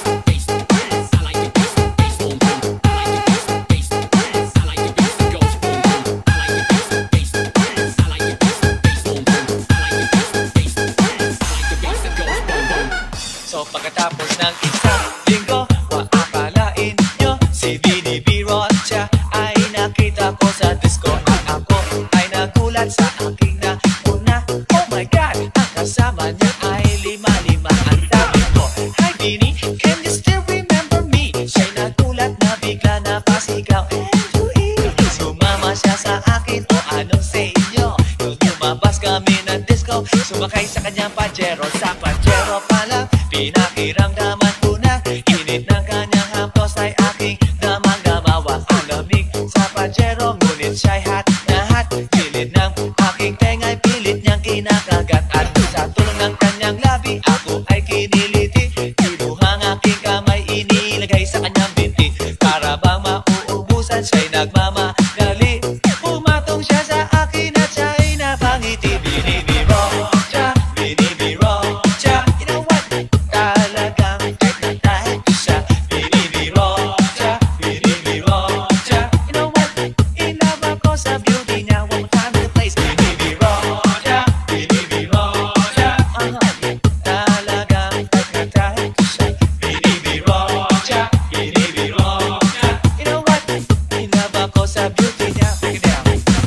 So pagkatapos ng isang linggo, maakalain nyo si Binibiro siya ay nakita ko sa disco. At ako ay nagulat sa aking nauna. Oh my God, ang kasama niya ay lima-lima. Ang sabi ko, hi Bini, can you still remember me? Siya'y nagulat na bigla napasigaw, Andrew. Sumama siya sa akin, o anong sa inyo? Nung lumabas kami ng disco, sumakay sa kanyang Pajero. Sa Pajero pa lang, pinakiramdaman ko na init ng kanyang hampos ay aking damang-damawa. Ang lamig sa Pajero, ngunit siya'y hot na hot. Pilit ng aking tenga'y pilit niyang kinakagat. At sa tulong ng kanyang labi, ako ay kiniliti. Kinuhang aking kamay, inilagay sa kanyang binti. Para bang mauubusan, siya'y nagmamadali. Pumatong siya sa akin at siya'y napangiti. Binibiro siya, binibiro siya. You know what? Talagang kahit na dahil ko siya. Binibiro siya, binibiro siya. You know what? In love ako sa beauty niya. One more time in the place. Binibiro siya, binibiro siya. Talagang kahit na dahil ko siya. Binibiro siya, binibiro siya. You know what? In love ako sa beauty niya. Break it down.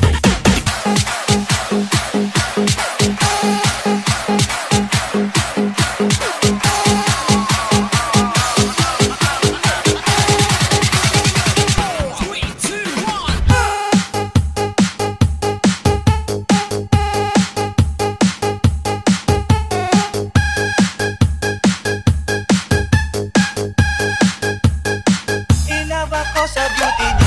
In love ako sa beauty niya.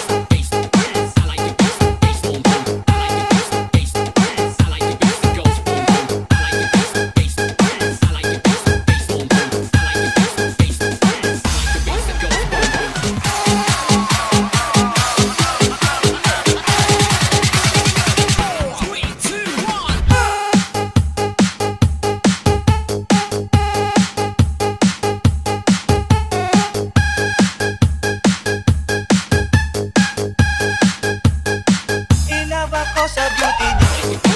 In love ako sa beauty niya.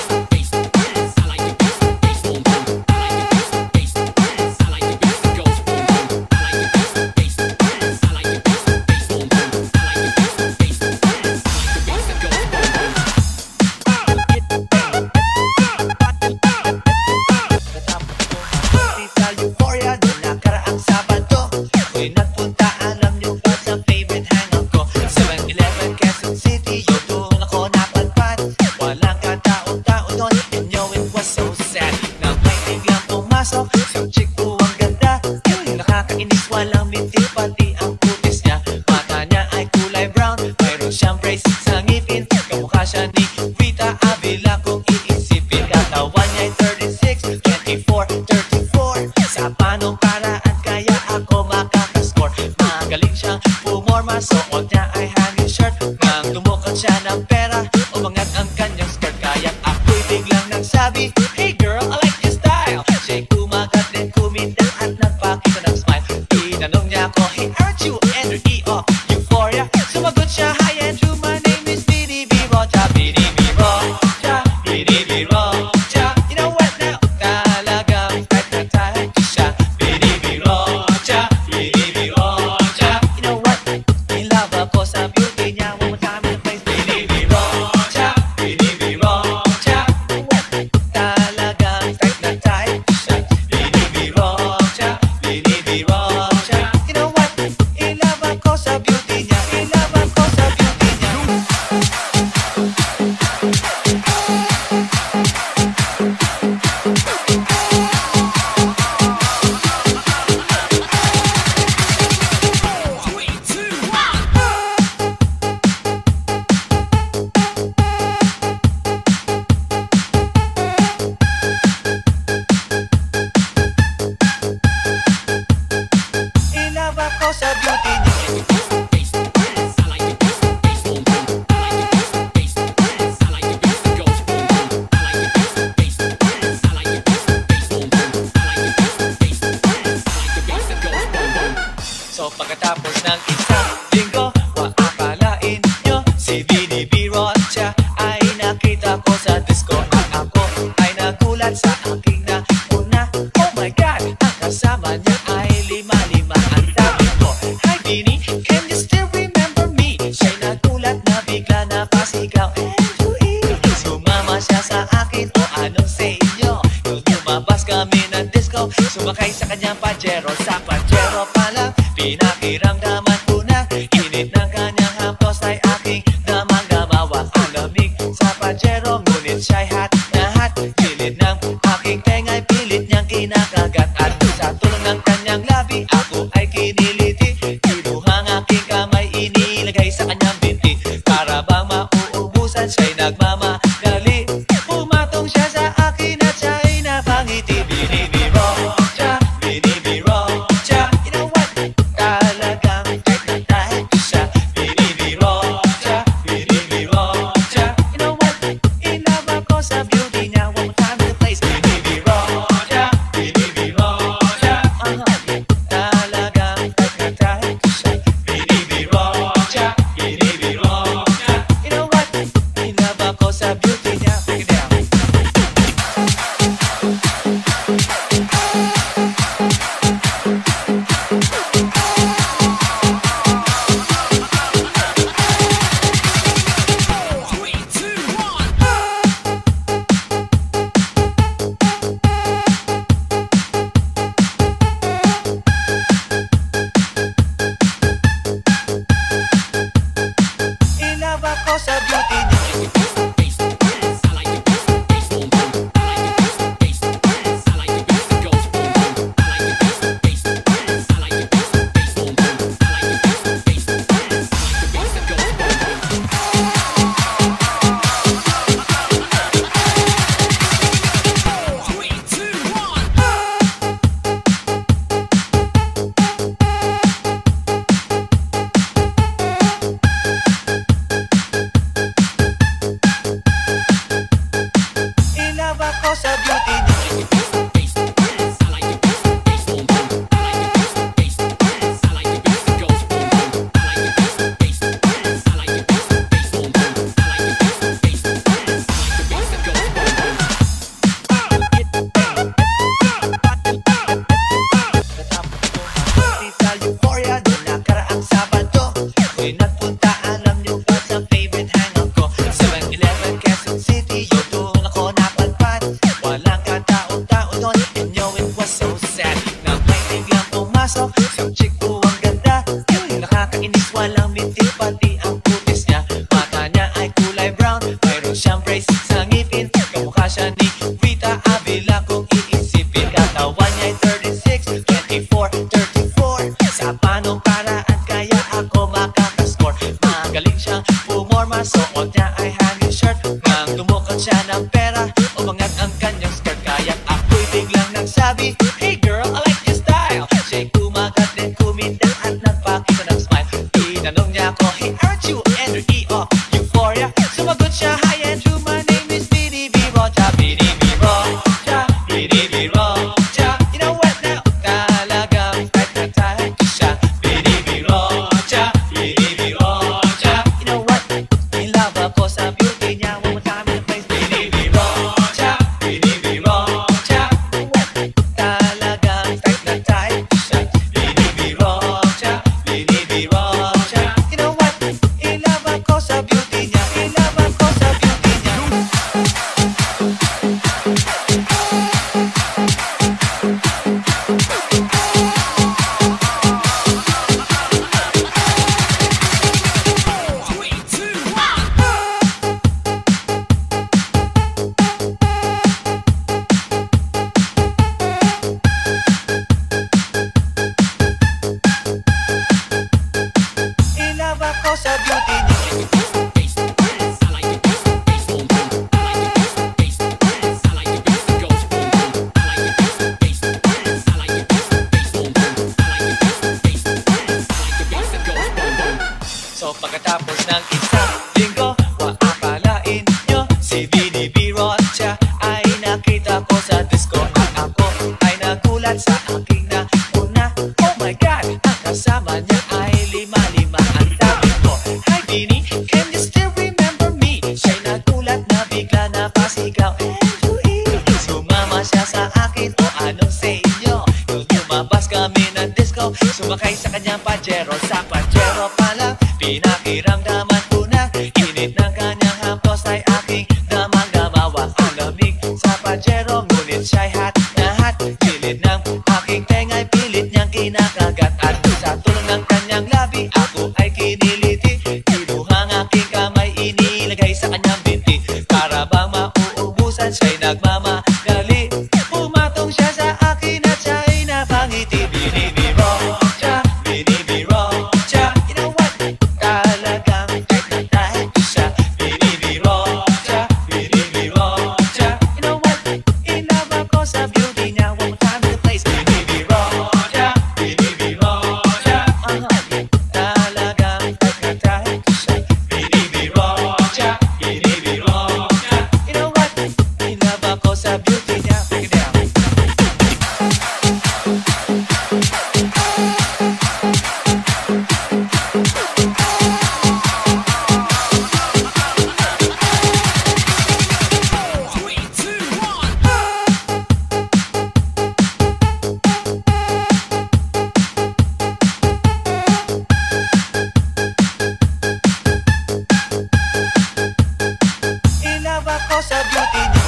Sa Euphoria, noong nakaraang Sabado, ako'y nagpunta, alam niyo ba, sa favorite hangout ko, 7-Eleven, Quezon City. Yo, doon ako napadpad. Walang katao-tao doon, and yo, it was so sad. Nang may biglang pumasok, isang chick po ang ganda. Nakakainis, walang mintis, pati ang kutis niya. Mata niya ay kulay brown, mayroon siyang braces sa ngipin. Kamukha siya ni Rita Avila kung iisipin. Katawan niya'y 36, 24, 34. Sa panong paraan kaya ako makakascore. Magaling siyang pumorma, suot niya ay hanging shirt. Nang tumukot siya ng pera, umangat ang kanyang skirt. Kaya ako'y biglang nagsabi, hey girl, I like your style. Siya'y kumagat din kumita at nagpakita ng smile. Tinanong niya ako, hey aren't you Andrew E of Euphoria? Sumagot siya, hi Andrew, my name is Binibiro siya. Binibiro siya, binibiro siya. You know what now? Talagang kahit na dahil ko siya. Binibiro siya, binibiro siya. You know what? In love ako sa beauty niya. One more time in the place. Binibiro siya, binibiro siya. You know what? Talagang kahit na dahil ko siya. Binibiro pagkatapos ng isang linggo. Maakalain nyo si binibiro siya ay nakita ko sa disco. At ako ay nagulat sa aking nauna. Oh my God, ang kasama niya ay lima-lima. Ang sabi ko, hi Bini, can you still remember me? Siya'y nagulat na bigla napasigaw, Andrew, sumama siya sa akin, o anong sa inyo? Nung lumabas kami ng disco, sumakay sa kanyang Pajero. Sa Pajero pa lang, pinakiramdaman ko na init ng kanyang haplos ay aking damang-damawa. Ang lamig sa Pajero, ngunit siya'y hot na hot. Gilid ng aking tenga'y pilit niyang kinakagat. At sa tulong ng kanyang labi, ako ay kiniliti. Kinuhang aking kamay, inilagay sa kanyang binti. Para bang mauubusan, siya'y nagmamagali. Pumatong siya sa akin at siya'y napangiti. Binibiro siya, binibiro siya. You know what? Talagang type na type ko siya. Binibiro siya, binibiro siya. You know what? In love ako sa beauty niya. One more time in the place. Binibiro siya, binibiro siya. Talagang kami ng disco, sumakay sa kanyang Pajero. Sa Pajero pa lang, pinakiramdaman ko na init ng kanyang haplos ay aking damang-damawa. Ang lamig sa Pajero, ngunit siya'y hot na hot. Pilit ng aking tenga'y pilit niyang kinakagat. At sa tulong ng kanyang labi, ako ay kiniliti. Kinuhang aking kamay, inilagay sa kanyang binti. Para bang mauubusan, siya'y nagmamadali. Pumatong siya sa akin at siya'y napangiti. Binibiro siya, binibiro siya. You know what? Talagang kahit na dahil ko siya. Binibiro siya, binibiro siya. You know what? In love ako sa beauty niya. One more time in the place. Binibiro siya, binibiro siya. Talagang kahit na dahil ko siya. Binibiro siya, binibiro siya. You know what? In love ako sa beauty niya. Break it down. In love ako sa beauty niya.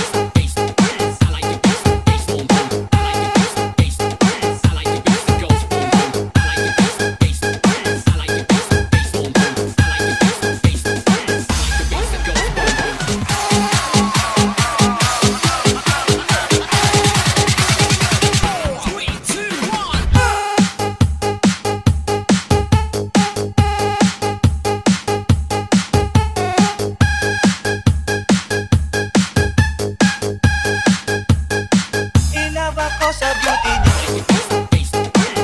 In love ako sa beauty niya.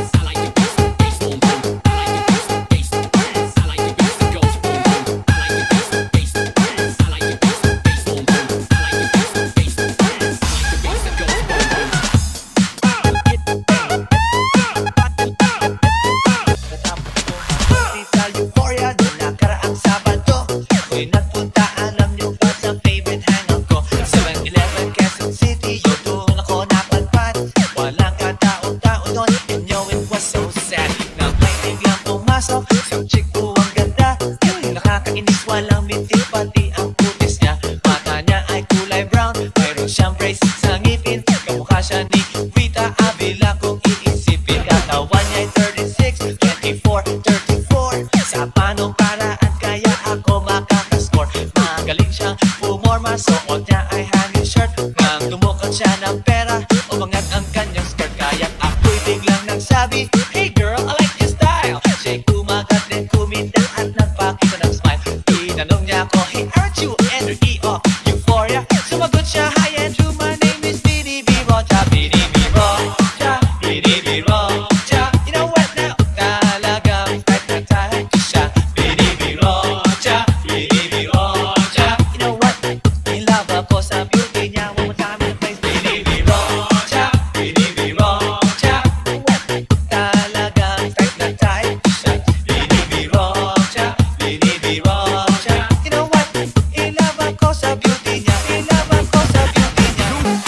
Sa Euphoria, noong nakaraang Sabado, ako'y nagpunta, alam niyo ba, sa favorite hangout ko. 7-Eleven, Quezon City, yun doon ako napadpad. Walang katao-tao doon, and yo, it was so sad. Na may biglang pumasok, isang chick po ang ganda. Yung nakakainis, walang binti, pati ang putis niya. Mata niya ay kulay brown, mayroon siyang brace sa ngipin. Kamukha siya ni Rita Avila kung iisipin. Katawan niya'y 36, 24, 34. Sa panong paraan kaya ako makakascore. Magaling siyang pumorma, suot niya ay hanging shirt. Nang dumukot siya ng pera, umangat ang kanyang skirt. Kaya ako'y biglang nagsabi, hey girl, I like your style. Siya'y kumagat din kumita at nagpakita ng smile. Tinanong niya ako, hey, aren't you Andrew E. of Euphoria? Sumagot siya, hi Andrew, my name is BDB Rocha. BDB Rocha, BDB Rocha. You know what now? Talagang kahit na tayo ko siya. BDB Rocha, BDB Rocha. You know what? In love ako sa beauty niya. One more time in the place. BDB Rocha, BDB Rocha. You know what? Talagang kahit na tayo ko siya. BDB Rocha, BDB Rocha. You know what? In love ako sa beauty niya. In love ako sa beauty niya.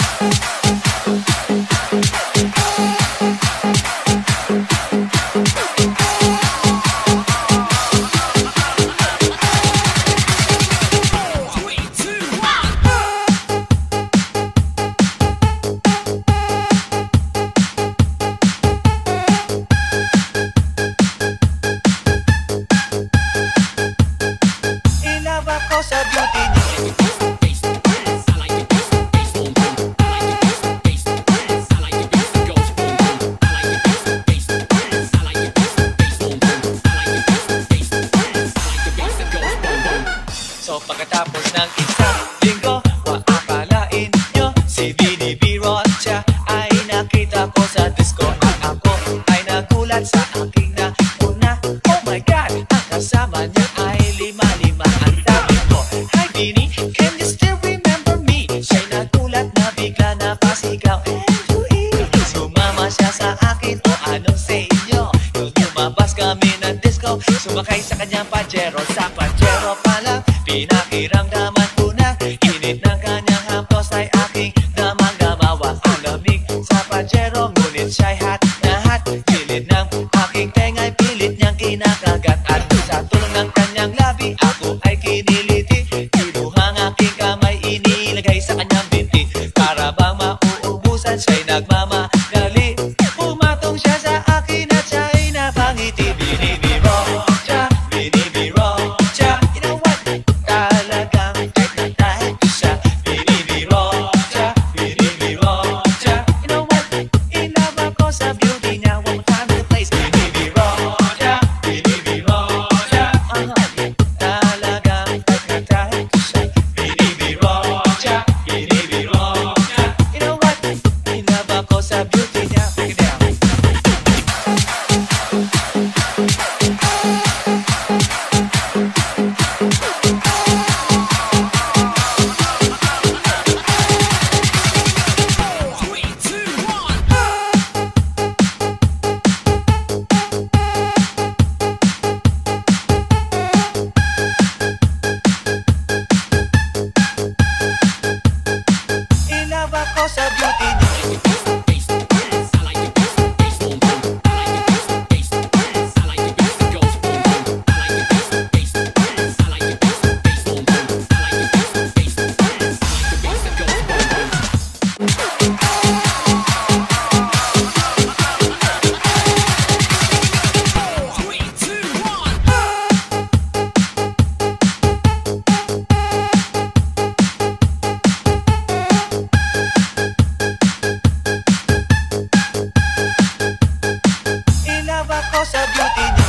In love ako sa beauty niya. So pagkatapos ng isang linggo, maakalain nyo si BDB Rocha ay nakita ko sa disco. At ako ay nagulat sa aking nauna. Oh my God, ang kasama niya ay lima-lima. Ang sabi ko, hi Bini, can you still remember me? Siya'y nagulat na bigla napasigaw, Andrew E. Sumama siya sa akin, o anong sa inyo? Nung lumabas kami ng disco, sumakay sa kanyang Pajero. Sa Pajero pa lang, pinakiramdaman ko na init ng kanyang haplos ay aking damang-damawa. Ang lamig sa Pajero, ngunit siya'y hot na hot. at gilid ng aking tenga'y pilit niyang kinakagat. At sa tulong ng kanyang labi, ako ay kiniliti. Kinuhang aking kamay, inilagay sa kanyang binti. Para bang mauubusan, siya'y nagmamadali. Pumatong siya sa akin at siya'y napangiti. Binibiro siya, binibiro siya. You know what? Talagang kahit na dahil ko siya. Binibiro siya, binibiro siya. You know what? In love ako sa beauty niya. One more time in the place. Binibiro siya, binibiro siya. Talagang kahit na dahil ko siya. Binibiro siya, binibiro siya. You know what? In love ako sa beauty niya. Break it down. In love ako sa beauty niya. In love ako sa beauty niya.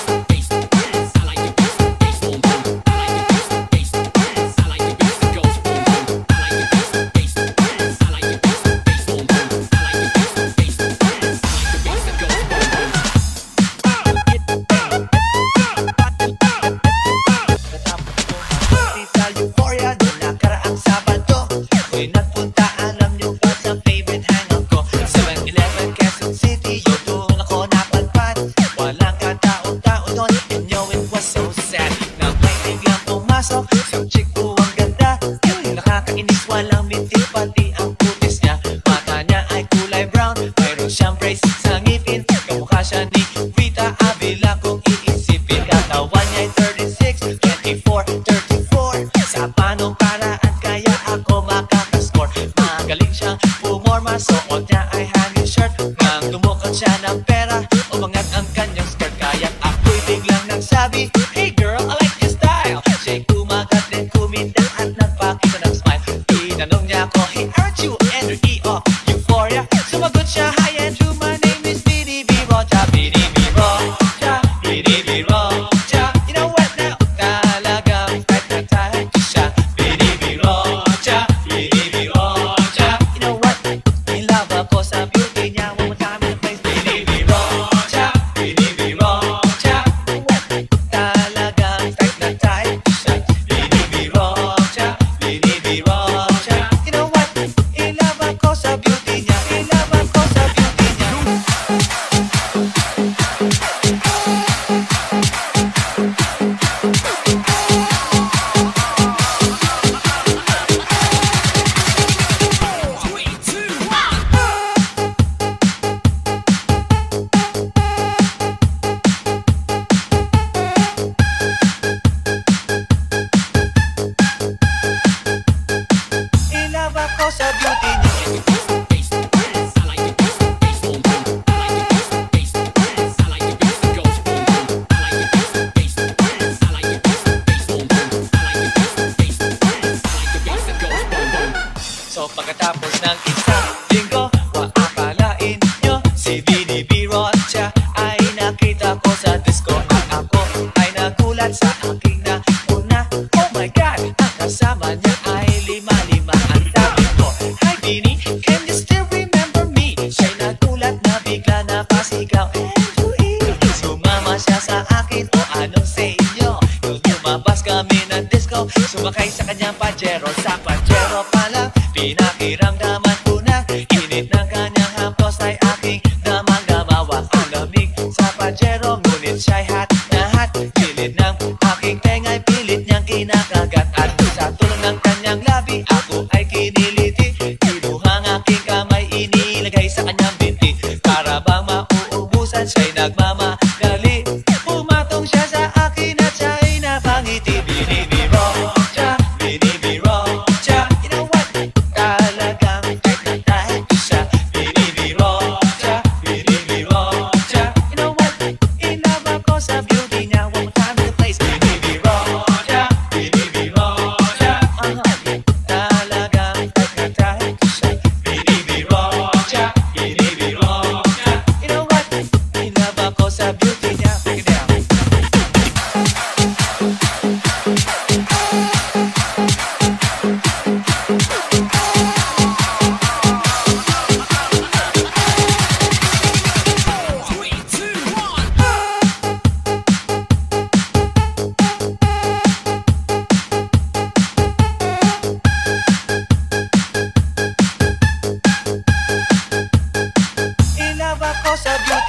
Sa Euphoria noong nakaraang Sabado, ako'y nagpunta, alam niyo ba, sa favorite hangout ko, 7-Eleven, Quezon City. Yo, doon ako napadpad. Walang katao-tao doon, and yo, it was so sad. Nang may biglang pumasok, isang chick po ang ganda. Yung nakakainis, walang mintis, pati ang kutis niya. Mata niya ay kulay brown, mayroon siyang braces sa ngipin. Kamukha siya ni Rita Avila kung iisipin. Katawan niya'y 36, 24, 34. Sa panong paraan kaya ako makakascore. Magaling siyang pumorma, suot niya ay hanging shirt. Nang tumukot siya ng pera, umangat ang kanyang skirt. Kaya ako'y biglang nagsabi, "Hey girl, I like your style." Siya'y kumagat din kumita at nagpakita ng smile. Tinanong niya ako, "Hey, aren't you Andrew E. of Euphoria?" Sumagot siya, "Hi Andrew, my name is Binibiro Cha." Binibiro Cha, Binibiro Cha. You know what now? Talagang kahit na dahil ko siya. Binibiro Cha, Binibiro Cha. You know what? In love ako sa beauty niya. One more time in the place. Binibiro beauty